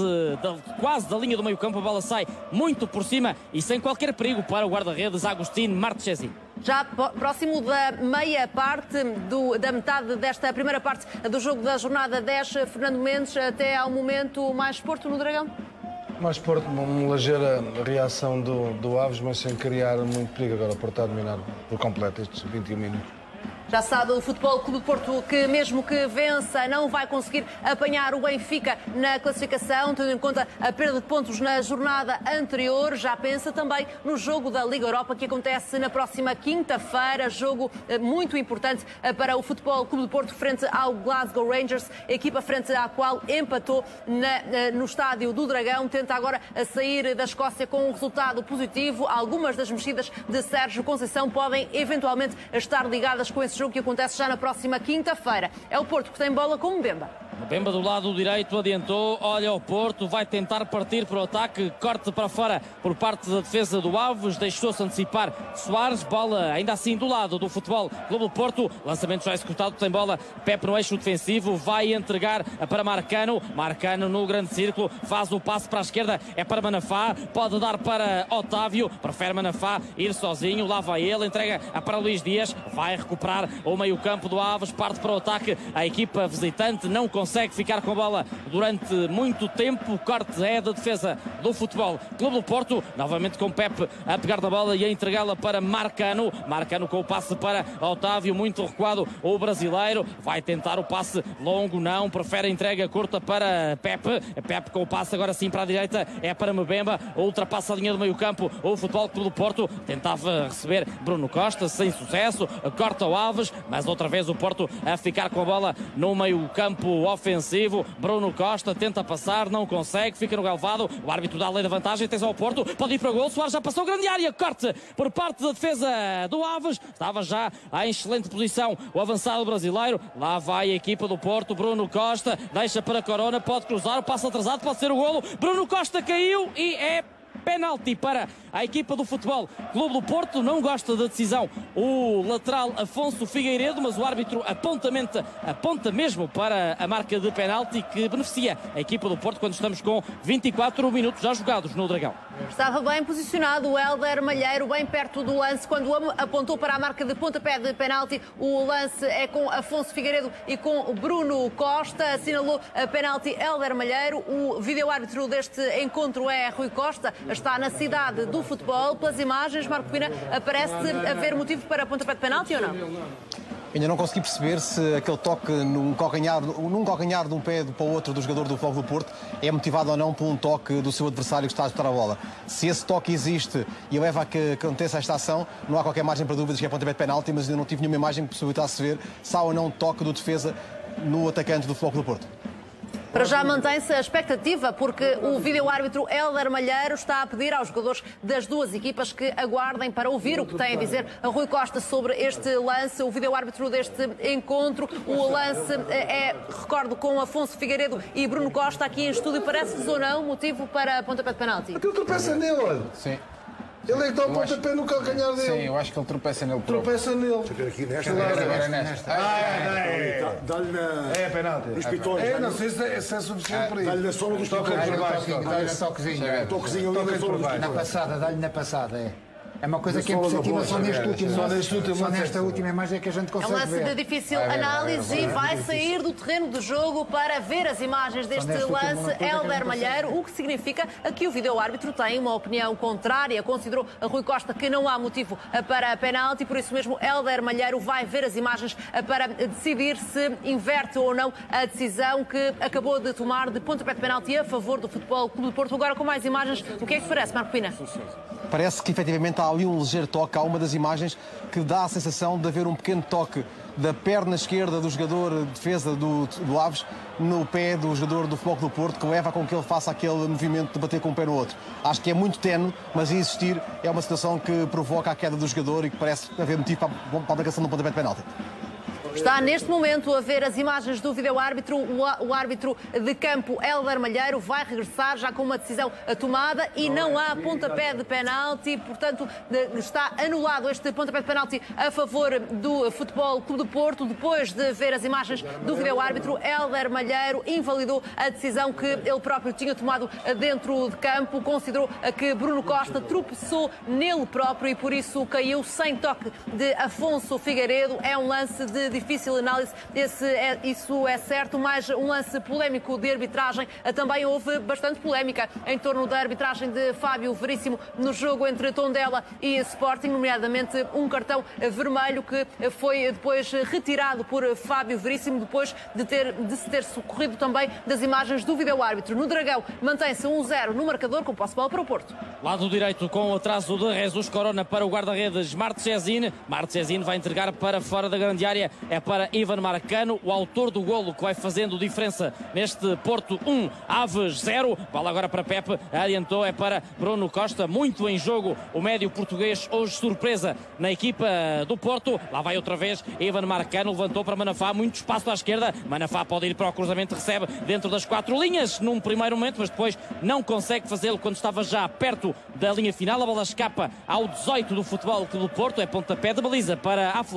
da linha do meio-campo, a bola sai muito por cima e sem qualquer perigo para o guarda-redes Agustín Marchesín. Já próximo da meia parte, da metade desta primeira parte do jogo da jornada 10, Fernando Mendes, até ao momento mais Porto no Dragão? Mais Porto, uma ligeira reação do Aves, mas sem criar muito perigo. Agora o Porto está a dominar por completo estes 21 minutos. Já sabe o Futebol Clube do Porto que mesmo que vença não vai conseguir apanhar o Benfica na classificação, tendo em conta a perda de pontos na jornada anterior. Já pensa também no jogo da Liga Europa que acontece na próxima quinta-feira, jogo muito importante para o Futebol Clube do Porto frente ao Glasgow Rangers, equipa frente à qual empatou no estádio do Dragão. Tenta agora sair da Escócia com um resultado positivo. Algumas das mexidas de Sérgio Conceição podem eventualmente estar ligadas com esse jogo que acontece já na próxima quinta-feira. É o Porto que tem bola com Mbemba. Mbemba do lado direito adiantou, olha o Porto, vai tentar partir para o ataque, corte para fora por parte da defesa do Aves, deixou-se antecipar Soares, bola ainda assim do lado do Futebol Clube do Porto, lançamento já executado, tem bola, Pepe no eixo defensivo, vai entregar para Marcano, Marcano no grande círculo, faz o passe para a esquerda, é para Manafá, pode dar para Otávio, prefere Manafá ir sozinho, lá vai ele, entrega para Luís Dias, vai recuperar o meio campo do Aves, parte para o ataque, a equipa visitante não consegue consegue ficar com a bola durante muito tempo. O corte é da defesa do Futebol Clube do Porto, novamente com Pepe a pegar da bola e a entregá-la para Marcano. Marcano com o passe para Otávio, muito recuado o brasileiro, vai tentar o passe longo, não, prefere a entrega curta para Pepe. Pepe com o passe agora sim para a direita, é para Mbemba, ultrapassa a linha do meio campo o Futebol Clube do Porto, tentava receber Bruno Costa, sem sucesso, corta o Alves, mas outra vez o Porto a ficar com a bola no meio campo ofensivo. Bruno Costa tenta passar, não consegue, fica no galvado, o árbitro dá a lei da vantagem, tens ao Porto, pode ir para o gol, Soares já passou, grande área, corte por parte da defesa do Aves, estava já em excelente posição o avançado brasileiro, lá vai a equipa do Porto, Bruno Costa, deixa para Corona, pode cruzar, o passo atrasado, pode ser o golo, Bruno Costa caiu e é penalti para a equipa do Futebol Clube do Porto. Não gosta da decisão o lateral Afonso Figueiredo, mas o árbitro aponta mesmo para a marca de penalti que beneficia a equipa do Porto quando estamos com 24 minutos já jogados no Dragão. Estava bem posicionado o Hélder Malheiro, bem perto do lance, quando apontou para a marca de pontapé de penalti. O lance é com Afonso Figueiredo e com Bruno Costa. Assinalou a penalti Hélder Malheiro. O vídeo-árbitro deste encontro é Rui Costa. Está na cidade do futebol. Pelas imagens, Marco Pina, parece haver motivo para pontapé de penalti ou não? Ainda não consegui perceber se aquele toque num calcanhar de um pé para o outro do jogador do Futebol do Porto é motivado ou não por um toque do seu adversário que está a disputar a bola. Se esse toque existe e leva a que aconteça esta ação, não há qualquer margem para dúvidas que é pontapé de penalti, mas ainda não tive nenhuma imagem que possibilitasse ver se há ou não toque do defesa no atacante do Futebol do Porto. Para já mantém-se a expectativa, porque o vídeo-árbitro Hélder Malheiro está a pedir aos jogadores das duas equipas que aguardem para ouvir o que tem a dizer a Rui Costa sobre este lance. O vídeo-árbitro deste encontro, o lance recordo, com Afonso Figueiredo e Bruno Costa aqui em estúdio. Parece-vos ou não motivo para pontapé de penalti? Aquilo tropeça nele, olha. Sim. Ele é que dá o pontapé no calcanhar dele. Sim, eu acho que ele tropeça nele próprio. Tropeça nele. Deixa eu ver aqui nesta. Agora nesta. Dá-lhe na... É penalti. Nos pitões. Não sei se é suficiente para isso. Dá-lhe na sola dos pitões. Dá-lhe toquezinho. Um toquezinho ali na sola dos pitões. Na passada, dá-lhe na passada, é. É uma coisa que é perceptível só nesta última imagem é que a gente É um consegue lance de ver. difícil análise e vai sair do terreno de jogo para ver as imagens deste lance Hélder Malheiro, o que significa que o vídeo-árbitro tem uma opinião contrária. Considerou a Rui Costa que não há motivo para a penalti, por isso mesmo Hélder Malheiro vai ver as imagens para decidir se inverte ou não a decisão que acabou de tomar de pontapé de penalti a favor do Futebol Clube do Porto. Agora com mais imagens, o que é que parece, Marco Pina? Parece que efetivamente há ali um ligeiro toque. Há uma das imagens que dá a sensação de haver um pequeno toque da perna esquerda do jogador de defesa do Aves no pé do jogador do Futebol Clube do Porto, que leva com que ele faça aquele movimento de bater com um pé no outro. Acho que é muito tenue, mas insistir é uma situação que provoca a queda do jogador e que parece haver motivo para a marcação de um pontapé de penalti. Está neste momento a ver as imagens do vídeo-árbitro. O árbitro de campo, Hélder Malheiro, vai regressar já com uma decisão tomada e não há pontapé de penalti. Portanto, está anulado este pontapé de penalti a favor do Futebol Clube do Porto. Depois de ver as imagens do vídeo-árbitro, Hélder Malheiro invalidou a decisão que ele próprio tinha tomado dentro de campo. Considerou que Bruno Costa tropeçou nele próprio e por isso caiu sem toque de Afonso Figueiredo. É um lance de difícil análise, isso é certo, mas um lance polémico de arbitragem. Também houve bastante polémica em torno da arbitragem de Fábio Veríssimo no jogo entre Tondela e Sporting, nomeadamente um cartão vermelho que foi depois retirado por Fábio Veríssimo, depois de se ter socorrido também das imagens do vídeo-árbitro. No Dragão mantém-se 1-0 no marcador, com posse de bola para o Porto. Lado direito com o atraso de Jesus Corona para o guarda-redes Marchesín. Marchesín vai entregar para fora da grande área. É para Ivan Marcano, o autor do golo que vai fazendo diferença neste Porto 1, Aves 0. Bola agora para Pepe, adiantou, é para Bruno Costa, muito em jogo o médio português, hoje surpresa na equipa do Porto. Lá vai outra vez Ivan Marcano, levantou para Manafá, muito espaço à esquerda. Manafá pode ir para o cruzamento, recebe dentro das 4 linhas num primeiro momento, mas depois não consegue fazê-lo quando estava já perto da linha final. A bola escapa ao 18 do Futebol Clube do Porto, é pontapé de baliza para Aflalo.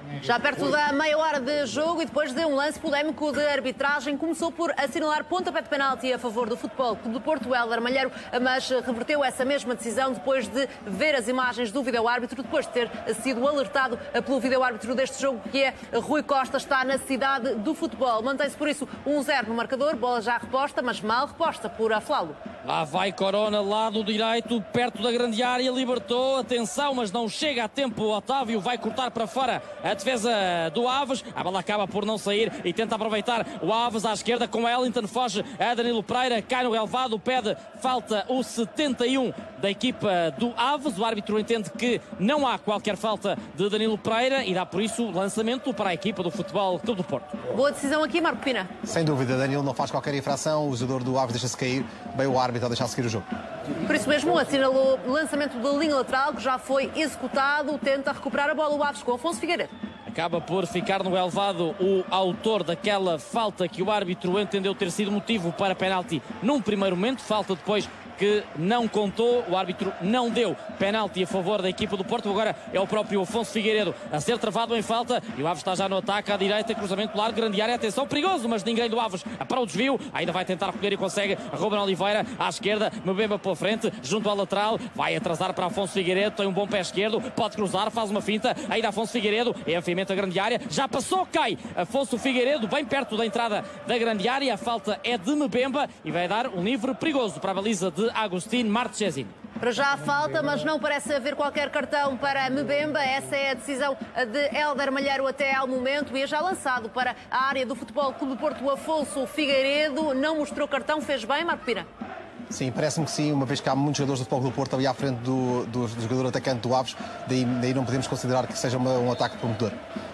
Já perto da meia hora de jogo e depois de um lance polémico de arbitragem, começou por assinalar pontapé de penalti a favor do Futebol Clube do Porto, Hélder Malheiro, mas reverteu essa mesma decisão depois de ver as imagens do vídeo-árbitro, depois de ter sido alertado pelo vídeo-árbitro deste jogo, que é Rui Costa, está na cidade do futebol. Mantém-se por isso 1-0 no marcador, bola já reposta, mas mal reposta por Aflalo. Lá vai Corona, lado direito, perto da grande área, libertou, atenção, mas não chega a tempo. O Otávio vai cortar para fora a defesa do Aves, a bola acaba por não sair e tenta aproveitar o Aves à esquerda com Wellington, foge a Danilo Pereira, cai no relvado, pede falta o 71 da equipa do Aves. O árbitro entende que não há qualquer falta de Danilo Pereira e dá por isso lançamento para a equipa do Futebol Clube do Porto. Boa decisão aqui, Marco Pina. Sem dúvida, Danilo não faz qualquer infração, o jogador do Aves deixa-se cair, bem o árbitro a deixar seguir o jogo. Por isso mesmo assinalou o lançamento de linha lateral, que já foi executado, tenta recuperar a bola o Aves com Afonso Figueiredo. Acaba por ficar no relvado o autor daquela falta que o árbitro entendeu ter sido motivo para penalti num primeiro momento, falta depois que não contou, o árbitro não deu penalti a favor da equipa do Porto. Agora é o próprio Afonso Figueiredo a ser travado em falta e o Aves está já no ataque à direita, cruzamento largo, grande área, atenção, perigoso, mas ninguém do Aves para o desvio, ainda vai tentar recolher e consegue. Ruben Oliveira à esquerda, Mbemba pela frente, junto ao lateral, vai atrasar para Afonso Figueiredo, tem um bom pé esquerdo, pode cruzar, faz uma finta, ainda Afonso Figueiredo, enfiamento a grande área, já passou, cai Afonso Figueiredo bem perto da entrada da grande área, a falta é de Mbemba e vai dar um livre perigoso para a baliza de Agustín Marchesin. Para já há falta, mas não parece haver qualquer cartão para Mbemba. Essa é a decisão de Hélder Malheiro até ao momento e é já lançado para a área do Futebol Clube do Porto. O Afonso Figueiredo não mostrou cartão, fez bem, Marco Pina? Sim, parece-me que sim, uma vez que há muitos jogadores do Futebol Clube do Porto ali à frente do jogador atacante do Aves, daí não podemos considerar que seja um ataque promotor.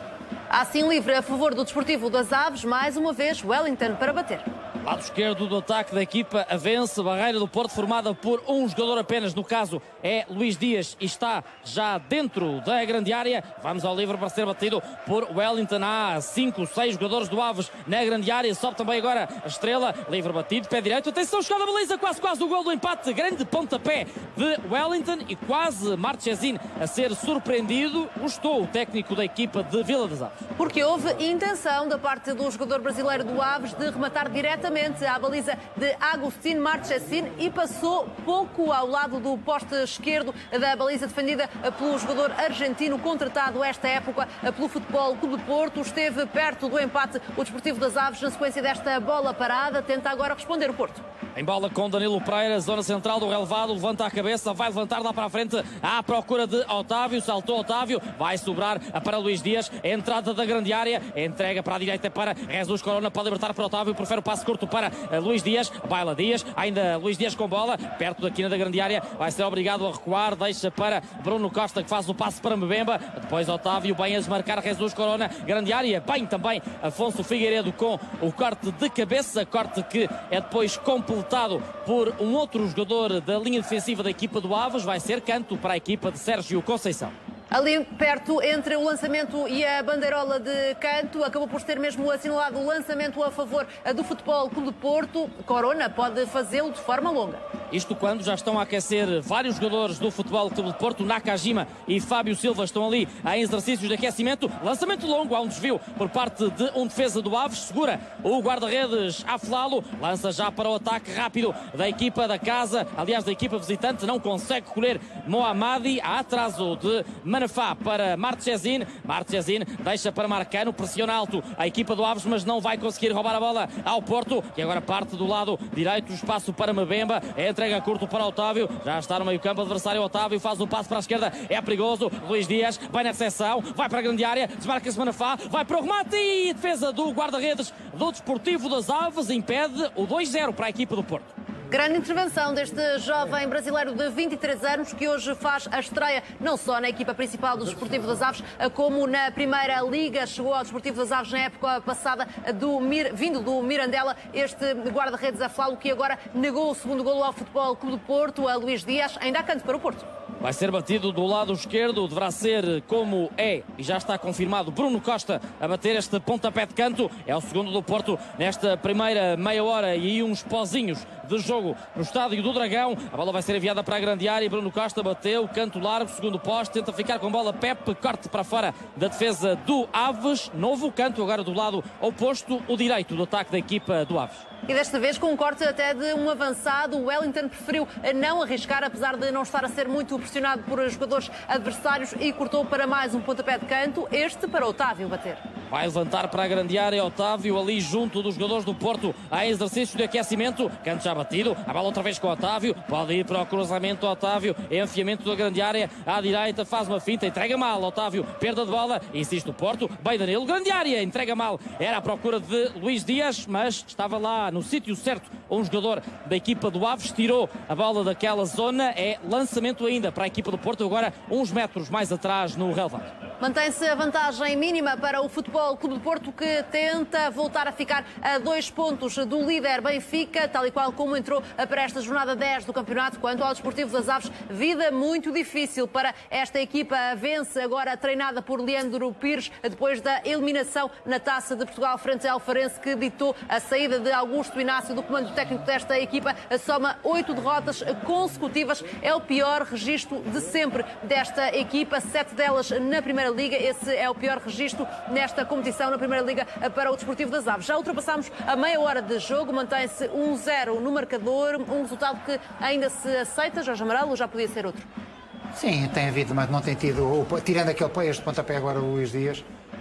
Há sim livre a favor do Desportivo das Aves, mais uma vez Wellington para bater. Lado esquerdo do ataque da equipa, vence barreira do Porto formada por um jogador apenas, no caso é Luís Dias e está já dentro da grande área. Vamos ao livre para ser batido por Wellington. Há 5, 6 jogadores do Aves na grande área, sobe também agora a Estrela, livre batido, pé direito, atenção, chegada a baliza, quase o gol do empate, grande pontapé de Wellington e quase Marchesin a ser surpreendido. Gostou o técnico da equipa de Vila das Aves. Porque houve intenção da parte do jogador brasileiro do Aves de rematar diretamente à baliza de Agustín Marchesin e passou pouco ao lado do poste esquerdo da baliza defendida pelo jogador argentino contratado esta época pelo Futebol Clube do Porto. Esteve perto do empate o Desportivo das Aves na sequência desta bola parada. Tenta agora responder o Porto. Em bola com Danilo Pereira, zona central do relevado, levanta a cabeça, vai levantar lá para a frente à procura de Otávio, saltou Otávio, vai sobrar para Luís Dias, entrada da grande área, entrega para a direita para Jesus Corona, pode libertar para Otávio, prefere o passe curto para Luís Dias, baila Dias, ainda Luís Dias com bola, perto da quina da grande área, vai ser obrigado a recuar, deixa para Bruno Costa que faz o passe para Mbemba, depois Otávio, bem a desmarcar Jesus Corona, grande área, bem também Afonso Figueiredo com o corte de cabeça, corte que é depois completado por um outro jogador da linha defensiva da equipa do Aves, vai ser canto para a equipa de Sérgio Conceição. Ali perto, entre o lançamento e a bandeirola de canto, acabou por ter mesmo assinalado o lançamento a favor do Futebol Clube do Porto. Corona pode fazê-lo de forma longa. Isto quando já estão a aquecer vários jogadores do Futebol Clube do Porto, Nakajima e Fábio Silva estão ali em exercícios de aquecimento. Lançamento longo, há um desvio por parte de um defesa do Aves, segura o guarda-redes Aflalo, lança já para o ataque rápido da equipa da casa, aliás da equipa visitante, não consegue colher Mohammadi, há atraso de Manafá para Marchesin, Marchesin deixa para Marcano, pressiona alto a equipa do Aves, mas não vai conseguir roubar a bola ao Porto, que agora parte do lado direito, espaço para Mbemba, entrega curto para Otávio, já está no meio campo, adversário Otávio, faz o passo para a esquerda, é perigoso, Luís Dias vai na recepção, vai para a grande área, desmarca-se Manafá, vai para o remate e defesa do guarda-redes do Desportivo das Aves, impede o 2-0 para a equipa do Porto. Grande intervenção deste jovem brasileiro de 23 anos que hoje faz a estreia não só na equipa principal do Desportivo das Aves, como na Primeira Liga. Chegou ao Desportivo das Aves na época passada vindo do Mirandela, este guarda-redes Aflalo que agora negou o segundo golo ao Futebol Clube do Porto, a Luís Dias. Ainda há canto para o Porto. vai ser batido do lado esquerdo, deverá ser como é, e já está confirmado, Bruno Costa a bater este pontapé de canto. É o segundo do Porto nesta primeira meia hora e aí uns pozinhos de jogo no estádio do Dragão. A bola vai ser enviada para a grande área e Bruno Costa bateu, canto largo, segundo poste, tenta ficar com a bola Pepe, corte para fora da defesa do Aves, novo canto agora do lado oposto, o direito do ataque da equipa do Aves. E desta vez com um corte até de um avançado, o Wellington preferiu não arriscar, apesar de não estar a ser muito pressionado por jogadores adversários, e cortou para mais um pontapé de canto, este para Otávio bater. Vai levantar para a grande área Otávio, ali junto dos jogadores do Porto, a exercício de aquecimento, canto já batido, a bola outra vez com Otávio, pode ir para o cruzamento Otávio, enfiamento da grande área, à direita, faz uma finta, entrega mal Otávio, perda de bola, insiste o Porto, bem Danilo, grande área, entrega mal, era à procura de Luís Dias, mas estava lá no sítio certo, um jogador da equipa do Aves tirou a bola daquela zona, é lançamento ainda para a equipa do Porto, agora uns metros mais atrás no relevado. Mantém-se a vantagem mínima para o Futebol Clube do Porto, que tenta voltar a ficar a 2 pontos do líder Benfica, tal e qual como entrou para esta jornada 10 do campeonato. Quanto ao Desportivo das Aves, vida muito difícil para esta equipa. Vence agora treinada por Leandro Pires, depois da eliminação na Taça de Portugal frente ao Farense, que ditou a saída de Augusto Inácio do comando técnico desta equipa. Soma 8 derrotas consecutivas, é o pior registro de sempre desta equipa, 7 delas na Primeira Liga. Esse é o pior registro nesta competição na Primeira Liga para o Desportivo das Aves. Já ultrapassámos a meia hora de jogo, mantém-se 1-0 no marcador, um resultado que ainda se aceita, Jorge Amaral, ou já podia ser outro? Sim, tem havido, mas não tem tido, tirando este pontapé agora o Luís Dias,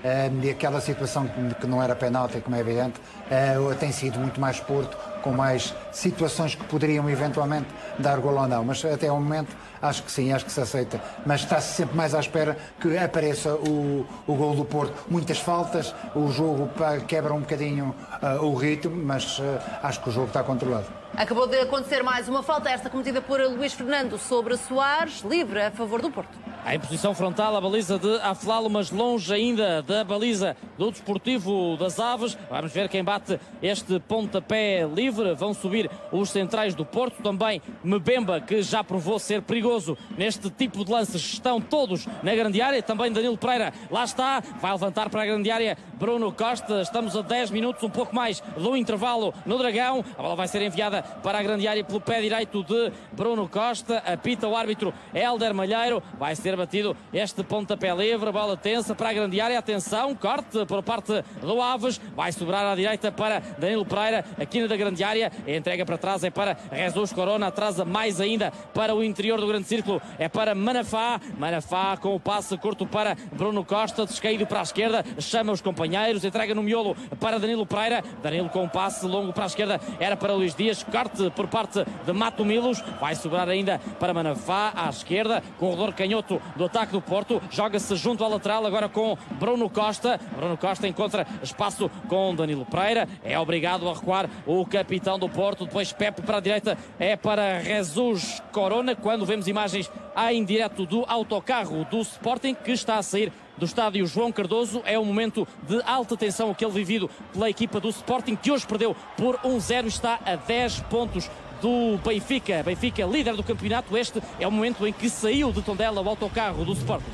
e aquela situação que não era penalti, como é evidente, tem sido muito mais Porto, com mais situações que poderiam eventualmente dar gol ou não, mas até ao momento acho que sim, acho que se aceita, mas está-se sempre mais à espera que apareça o gol do Porto. Muitas faltas, o jogo quebra um bocadinho o ritmo, mas acho que o jogo está controlado. Acabou de acontecer mais uma falta, esta cometida por Luís Fernando sobre Soares, livre a favor do Porto. Em posição frontal, a baliza de Aflalo, mas longe ainda da baliza do Desportivo das Aves. Vamos ver quem bate este pontapé livre. Vão subir os centrais do Porto. Também Mbemba, que já provou ser perigoso neste tipo de lances. Estão todos na grande área. Também Danilo Pereira, lá está. Vai levantar para a grande área Bruno Costa. Estamos a 10 minutos, um pouco mais do intervalo no Dragão. A bola vai ser enviada para a grande área pelo pé direito de Bruno Costa. Apita o árbitro Hélder Malheiro. Vai ser batido este pontapé livre, bola tensa para a grande área, atenção, corte por parte do Aves, vai sobrar à direita para Danilo Pereira, aqui na da grande área, a entrega para trás é para Jesus Corona, atrasa mais ainda para o interior do grande círculo, é para Manafá com o passe curto para Bruno Costa, descaído para a esquerda, chama os companheiros, entrega no miolo para Danilo Pereira, Danilo com o passe longo para a esquerda, era para Luís Dias, corte por parte de Mato Milos, vai sobrar ainda para Manafá, à esquerda, corredor canhoto do ataque do Porto, joga-se junto ao lateral agora com Bruno Costa encontra espaço com Danilo Pereira, é obrigado a recuar o capitão do Porto, depois Pepe para a direita, é para Jesus Corona, quando vemos imagens em direto do autocarro do Sporting, que está a sair do estádio João Cardoso. É um momento de alta tensão aquele vivido pela equipa do Sporting, que hoje perdeu por 1-0, está a 10 pontos do Benfica. Benfica líder do campeonato. Este é o momento em que saiu de Tondela o autocarro do Sporting.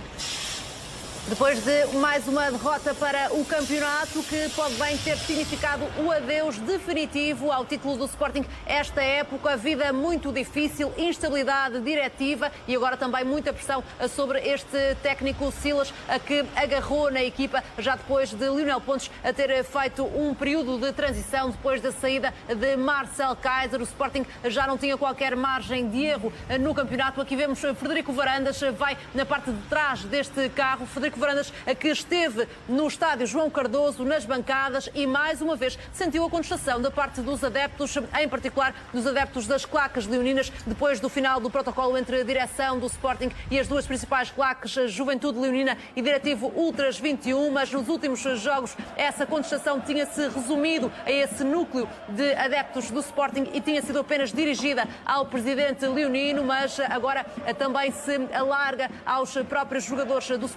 Depois de mais uma derrota para o campeonato, que pode bem ter significado o adeus definitivo ao título do Sporting esta época, vida muito difícil, instabilidade diretiva e agora também muita pressão sobre este técnico Silas, que agarrou na equipa já depois de Lionel Pontes a ter feito um período de transição depois da saída de Marcel Kaiser. O Sporting já não tinha qualquer margem de erro no campeonato. Aqui vemos Frederico Varandas, vai na parte de trás deste carro. Frederico Varandas, que esteve no estádio João Cardoso, nas bancadas, e mais uma vez sentiu a contestação da parte dos adeptos, em particular dos adeptos das claques leoninas, depois do final do protocolo entre a direção do Sporting e as duas principais claques, Juventude Leonina e Diretivo Ultras 21, mas nos últimos jogos essa contestação tinha-se resumido a esse núcleo de adeptos do Sporting e tinha sido apenas dirigida ao presidente leonino, mas agora também se alarga aos próprios jogadores do Sporting, que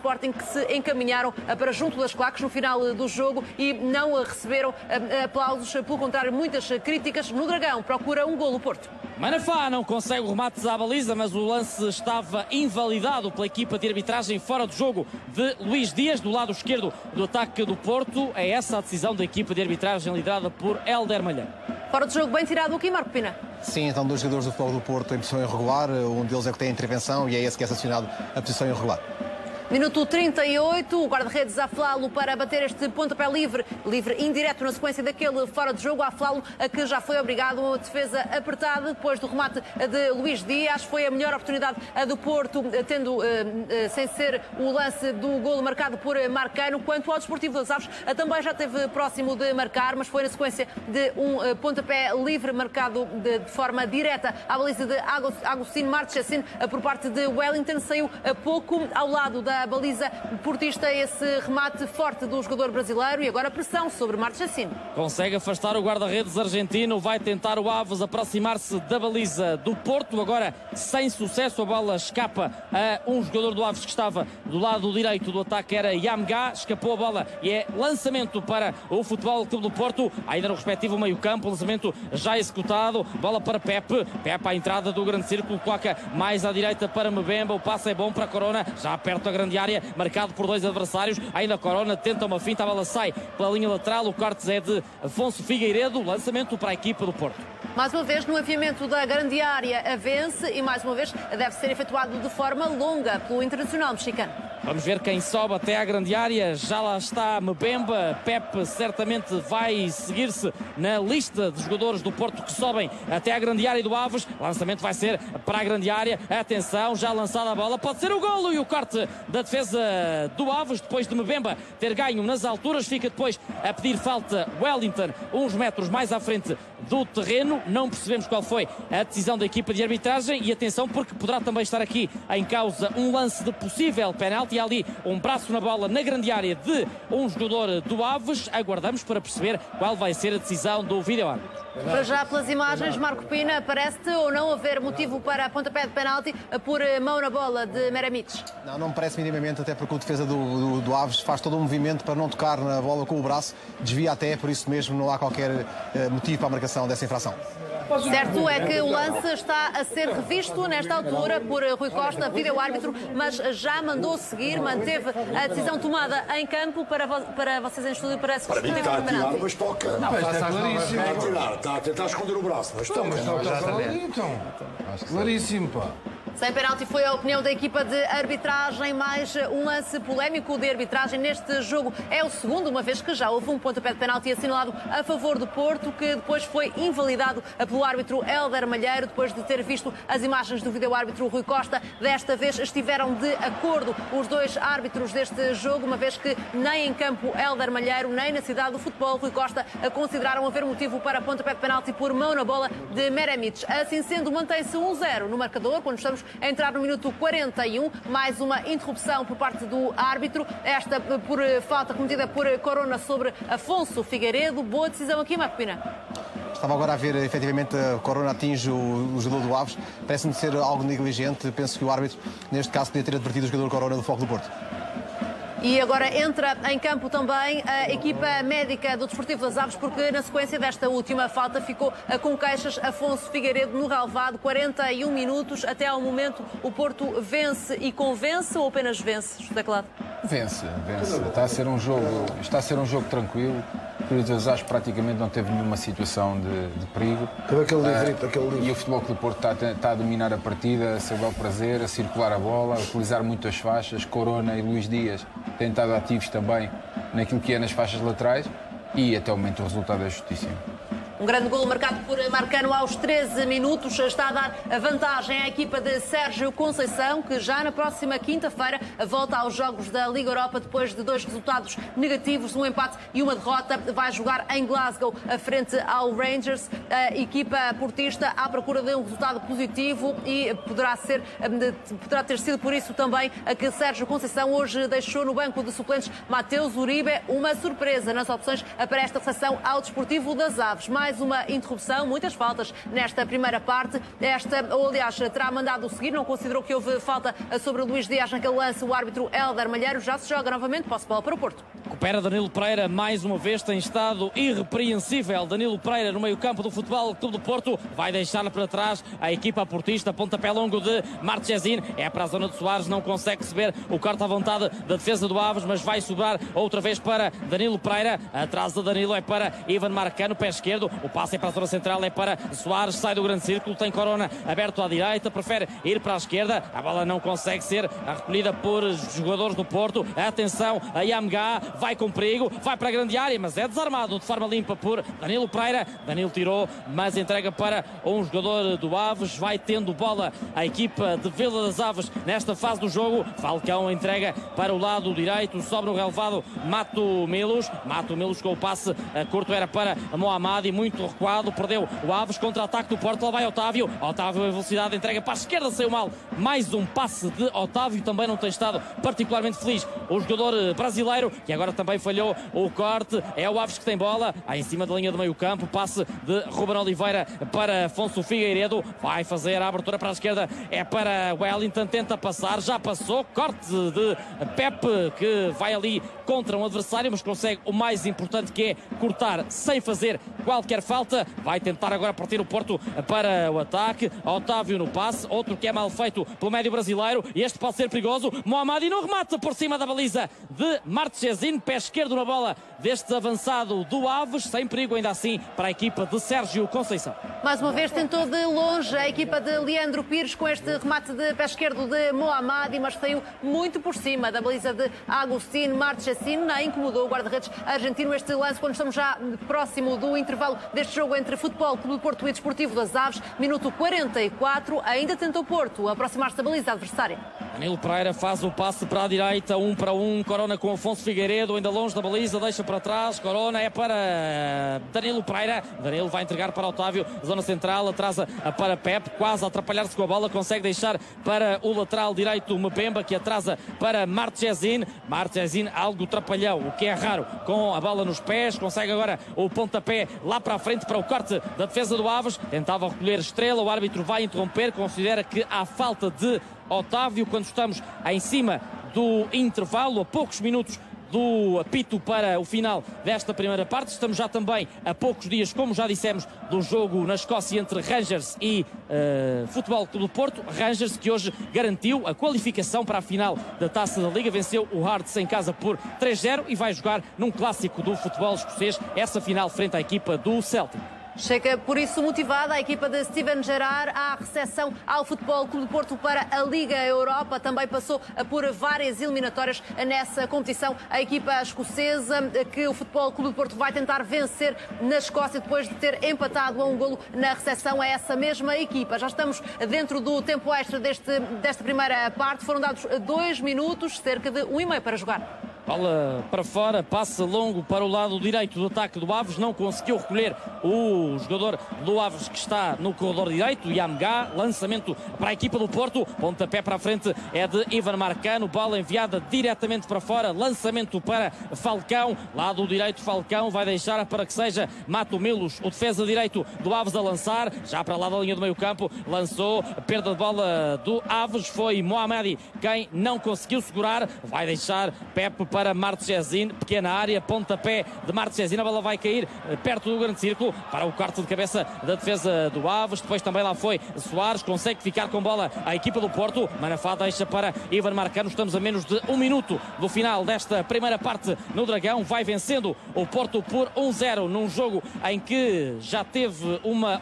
que se encaminharam para junto das claques no final do jogo e não receberam aplausos, pelo contrário, muitas críticas. No Dragão procura um golo o Porto. Manafá não consegue o remate à baliza, mas o lance estava invalidado pela equipa de arbitragem fora do jogo de Luís Dias, do lado esquerdo do ataque do Porto. É essa a decisão da equipa de arbitragem liderada por Hélder Malheiro. Fora do jogo, bem tirado aqui, Marco Pina. Sim, então 2 jogadores do Futebol do Porto em posição irregular, um deles é que tem a intervenção e é esse que é sancionado a posição irregular. Minuto 38, o guarda-redes Aflalo para bater este pontapé livre indireto na sequência daquele fora de jogo. Aflalo que já foi obrigado a uma defesa apertada depois do remate de Luís Dias. Foi a melhor oportunidade do Porto, tendo sem ser o lance do golo marcado por Marcano. Quanto ao Desportivo das Aves, também já esteve próximo de marcar, mas foi na sequência de um pontapé livre marcado de forma direta à baliza de Agostinho Marchessin por parte de Wellington. Saiu pouco ao lado da baliza portista esse remate forte do jogador brasileiro e agora pressão sobre Marchessin. Consegue afastar o guarda-redes argentino, vai tentar o Aves aproximar-se da baliza do Porto, agora sem sucesso, a bola escapa a um jogador do Aves que estava do lado direito do ataque, era Yamga, escapou a bola e é lançamento para o Futebol Clube do Porto, ainda no respectivo meio-campo, lançamento já executado, bola para Pepe à entrada do grande círculo, coloca mais à direita para Mbemba, o passe é bom para Corona, já perto da grande área, marcado por 2 adversários, ainda Corona tenta uma finta, a bola sai pela linha lateral, o corte é de Afonso Figueiredo, lançamento para a equipa do Porto. Mais uma vez no enviamento da grande área vence e mais uma vez deve ser efetuado de forma longa pelo Internacional mexicano. Vamos ver quem sobe até à grande área, já lá está Mbemba, Pepe certamente vai seguir-se na lista de jogadores do Porto que sobem até à grande área do Aves, lançamento vai ser para a grande área, atenção, já lançada a bola, pode ser o golo e o corte da defesa do Aves, depois de Mbemba ter ganho nas alturas, fica depois a pedir falta Wellington, uns metros mais à frente do terreno, não percebemos qual foi a decisão da equipa de arbitragem e atenção porque poderá também estar aqui em causa um lance de possível penalti, há ali um braço na bola na grande área de um jogador do Aves, aguardamos para perceber qual vai ser a decisão do vídeo-árbitro. Para já pelas imagens, Marco Pina, parece-te ou não haver motivo para pontapé de penalti por mão na bola de Meramites? Não me parece minimamente, até porque o defesa do Aves faz todo um movimento para não tocar na bola com o braço, desvia até, por isso mesmo não há qualquer motivo para a marcação dessa infração. Certo é que o lance está a ser revisto nesta altura por Rui Costa, vídeo-árbitro, mas já mandou seguir, manteve a decisão tomada em campo. Para vocês em estúdio parece que para mim está a tirar, mas toca. Não, está claríssimo. Está a tirar, está a tentar esconder o braço, mas toca. Mas está ali, então. Claríssimo, pá. Sem penalti foi a opinião da equipa de arbitragem, mais um lance polémico de arbitragem neste jogo. É o segundo, uma vez que já houve um pontapé de penalti assinalado a favor do Porto, que depois foi invalidado pelo árbitro Hélder Malheiro, depois de ter visto as imagens do vídeo-árbitro Rui Costa. Desta vez estiveram de acordo os 2 árbitros deste jogo, uma vez que nem em campo Hélder Malheiro, nem na cidade do futebol Rui Costa consideraram haver motivo para pontapé de penalti por mão na bola de Meramites. Assim sendo, mantém-se 1-0 no marcador, quando estamos a entrar no minuto 41, mais uma interrupção por parte do árbitro, esta por falta cometida por Corona sobre Afonso Figueiredo. Boa decisão aqui, Marco Pina. Estava agora a ver, efetivamente, a Corona atinge o jogador do Aves. Parece-me ser algo negligente. Penso que o árbitro, neste caso, podia ter advertido o jogador Corona do Foco do Porto. E agora entra em campo também a equipa médica do Desportivo das Aves, porque na sequência desta última falta ficou com queixas Afonso Figueiredo no relvado. 41 minutos, até ao momento o Porto vence e convence ou apenas vence, José Claro? Vence. Está a ser um jogo tranquilo. O Desportivo das Aves praticamente não teve nenhuma situação de perigo. Teve aquele livro. E o Futebol Clube do Porto está a dominar a partida, a seu bel prazer, a circular a bola, a utilizar muitas faixas. Corona e Luís Dias têm estado ativos também naquilo que é nas faixas laterais e até o momento o resultado é justíssimo. Um grande golo marcado por Marcano aos 13 minutos. Está a dar a vantagem à equipa de Sérgio Conceição, que já na próxima quinta-feira volta aos jogos da Liga Europa depois de 2 resultados negativos, um empate e uma derrota. Vai jogar em Glasgow frente ao Rangers. A equipa portista à procura de um resultado positivo e poderá ter sido por isso também a que Sérgio Conceição hoje deixou no banco de suplentes Mateus Uribe. Uma surpresa nas opções para esta recepção ao Desportivo das Aves. Mais mais uma interrupção, muitas faltas nesta primeira parte. Ou aliás, terá mandado seguir, não considerou que houve falta sobre o Luís Dias naquele lance. O árbitro Hélder Malheiro. Já se joga novamente, posse de bola para o Porto. Recupera Danilo Pereira, mais uma vez tem estado irrepreensível. Danilo Pereira no meio campo do Futebol Clube do Porto, vai deixar para trás a equipa portista, pontapé longo de Marchesin, é para a zona de Soares, não consegue receber o corte à vontade da defesa do Aves, mas vai sobrar outra vez para Danilo Pereira, atrás de Danilo é para Ivan Marcano, pé esquerdo, o passe é para a zona central, é para Soares, sai do grande círculo, tem Corona aberto à direita, prefere ir para a esquerda, a bola não consegue ser recolhida por jogadores do Porto, atenção, a Yamga vai com perigo, vai para a grande área, mas é desarmado de forma limpa por Danilo Pereira, Danilo tirou, mas entrega para um jogador do Aves, vai tendo bola a equipa de Vila das Aves nesta fase do jogo, Falcão entrega para o lado direito, sobe no relevado Mato Milos com o passe curto, era para Mohamed, muito recuado, perdeu o Aves, contra-ataque do Porto, lá vai Otávio em velocidade, entrega para a esquerda, saiu mal, mais um passe de Otávio, também não tem estado particularmente feliz o jogador brasileiro, que agora também falhou o corte, é o Aves que tem bola, aí em cima da linha do meio campo, passe de Ruben Oliveira para Afonso Figueiredo, vai fazer a abertura para a esquerda, é para Wellington, tenta passar, já passou, corte de Pepe, que vai ali contra um adversário, mas consegue o mais importante, que é cortar sem fazer qualquer falta, vai tentar agora partir o Porto para o ataque, Otávio no passe, outro que é mal feito pelo médio brasileiro, e este pode ser perigoso, Mohamed não remata por cima da baliza de Marchesin, pé esquerdo na bola deste avançado do Aves, sem perigo ainda assim para a equipa de Sérgio Conceição. Mais uma vez tentou de longe a equipa de Leandro Pires com este remate de pé esquerdo de Mohamed, mas saiu muito por cima da baliza de Agustín Marchesin, incomodou o guarda-redes argentino. Este lance quando estamos já próximo do intervalo deste jogo entre Futebol Clube do Porto e Desportivo das Aves, minuto 44, ainda tentou Porto aproximar-se da baliza adversária. Danilo Pereira faz o passe para a direita, 1 para 1, Corona com Afonso Figueiredo, ainda longe da baliza, deixa para trás, Corona é para Danilo Pereira, Danilo vai entregar para Otávio, zona central, atrasa para Pepe, quase a atrapalhar-se com a bola, consegue deixar para o lateral direito Mbemba, que atrasa para Marchesin, algo trapalhão, o que é raro, com a bola nos pés, consegue agora o pontapé lá para a frente para o corte da defesa do Aves, tentava recolher Estrela, o árbitro vai interromper, considera que há falta de Otávio quando estamos em cima do intervalo, a poucos minutos do apito para o final desta primeira parte. Estamos já também a poucos dias, como já dissemos, do jogo na Escócia entre Rangers e Futebol Clube do Porto. Rangers que hoje garantiu a qualificação para a final da Taça da Liga, venceu o Hearts em casa por 3-0 e vai jogar num clássico do futebol escocês essa final frente à equipa do Celtic. Chega por isso motivada a equipa de Steven Gerrard à recepção ao Futebol Clube do Porto para a Liga Europa. Também passou por várias eliminatórias nessa competição. A equipa escocesa que o Futebol Clube do Porto vai tentar vencer na Escócia depois de ter empatado a 1 golo na recepção a essa mesma equipa. Já estamos dentro do tempo extra desta primeira parte. Foram dados 2 minutos, cerca de 1,5 para jogar. Bola para fora, passe longo para o lado direito do ataque do Aves, não conseguiu recolher o jogador do Aves que está no corredor direito, Yamga, lançamento para a equipa do Porto, pontapé para a frente é de Ivan Marcano, bola enviada diretamente para fora, lançamento para Falcão, lado direito Falcão, vai deixar para que seja Mato Milos, o defesa direito do Aves a lançar, já para lá da linha do meio campo, lançou, perda de bola do Aves, foi Mohamed quem não conseguiu segurar, vai deixar Pepe para Marchesin, pequena área, pontapé de Marchesin, a bola vai cair perto do grande círculo, para o corte de cabeça da defesa do Aves, depois também lá foi Soares, consegue ficar com bola a equipa do Porto, Manafá deixa para Ivan Marcano, estamos a menos de 1 minuto do final desta primeira parte no Dragão, vai vencendo o Porto por 1-0 num jogo em que já teve uma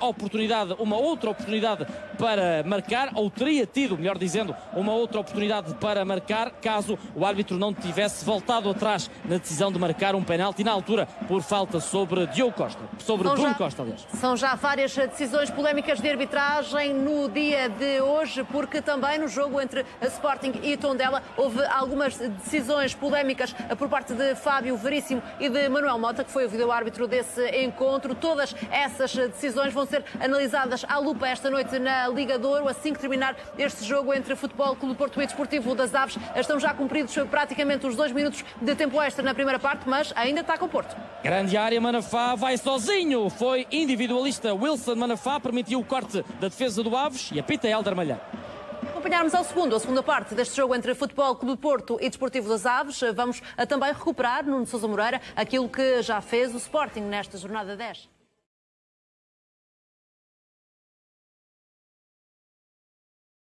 outra oportunidade para marcar, ou teria tido, melhor dizendo, uma outra oportunidade para marcar, caso o árbitro não tivesse voltado atrás na decisão de marcar um penalti na altura por falta sobre Diogo Costa, sobre Bruno Costa, aliás. São já várias decisões polémicas de arbitragem no dia de hoje, porque também no jogo entre Sporting e Tondela houve algumas decisões polémicas por parte de Fábio Veríssimo e de Manuel Mota, que foi o vídeo-árbitro desse encontro. Todas essas decisões vão ser analisadas à lupa esta noite na Liga de Ouro, assim que terminar este jogo entre Futebol Clube do Porto e Desportivo das Aves. Estão já cumpridos praticamente os 2 minutos minutos de tempo extra na primeira parte, mas ainda está com o Porto. Grande área, Manafá vai sozinho. Foi individualista. Wilson Manafá permitiu o corte da defesa do Aves e apita Hélder Malhão. Acompanharmos a segunda parte deste jogo entre Futebol Clube Porto e Desportivo das Aves. Vamos também recuperar, Nuno Sousa Moreira, aquilo que já fez o Sporting nesta jornada 10.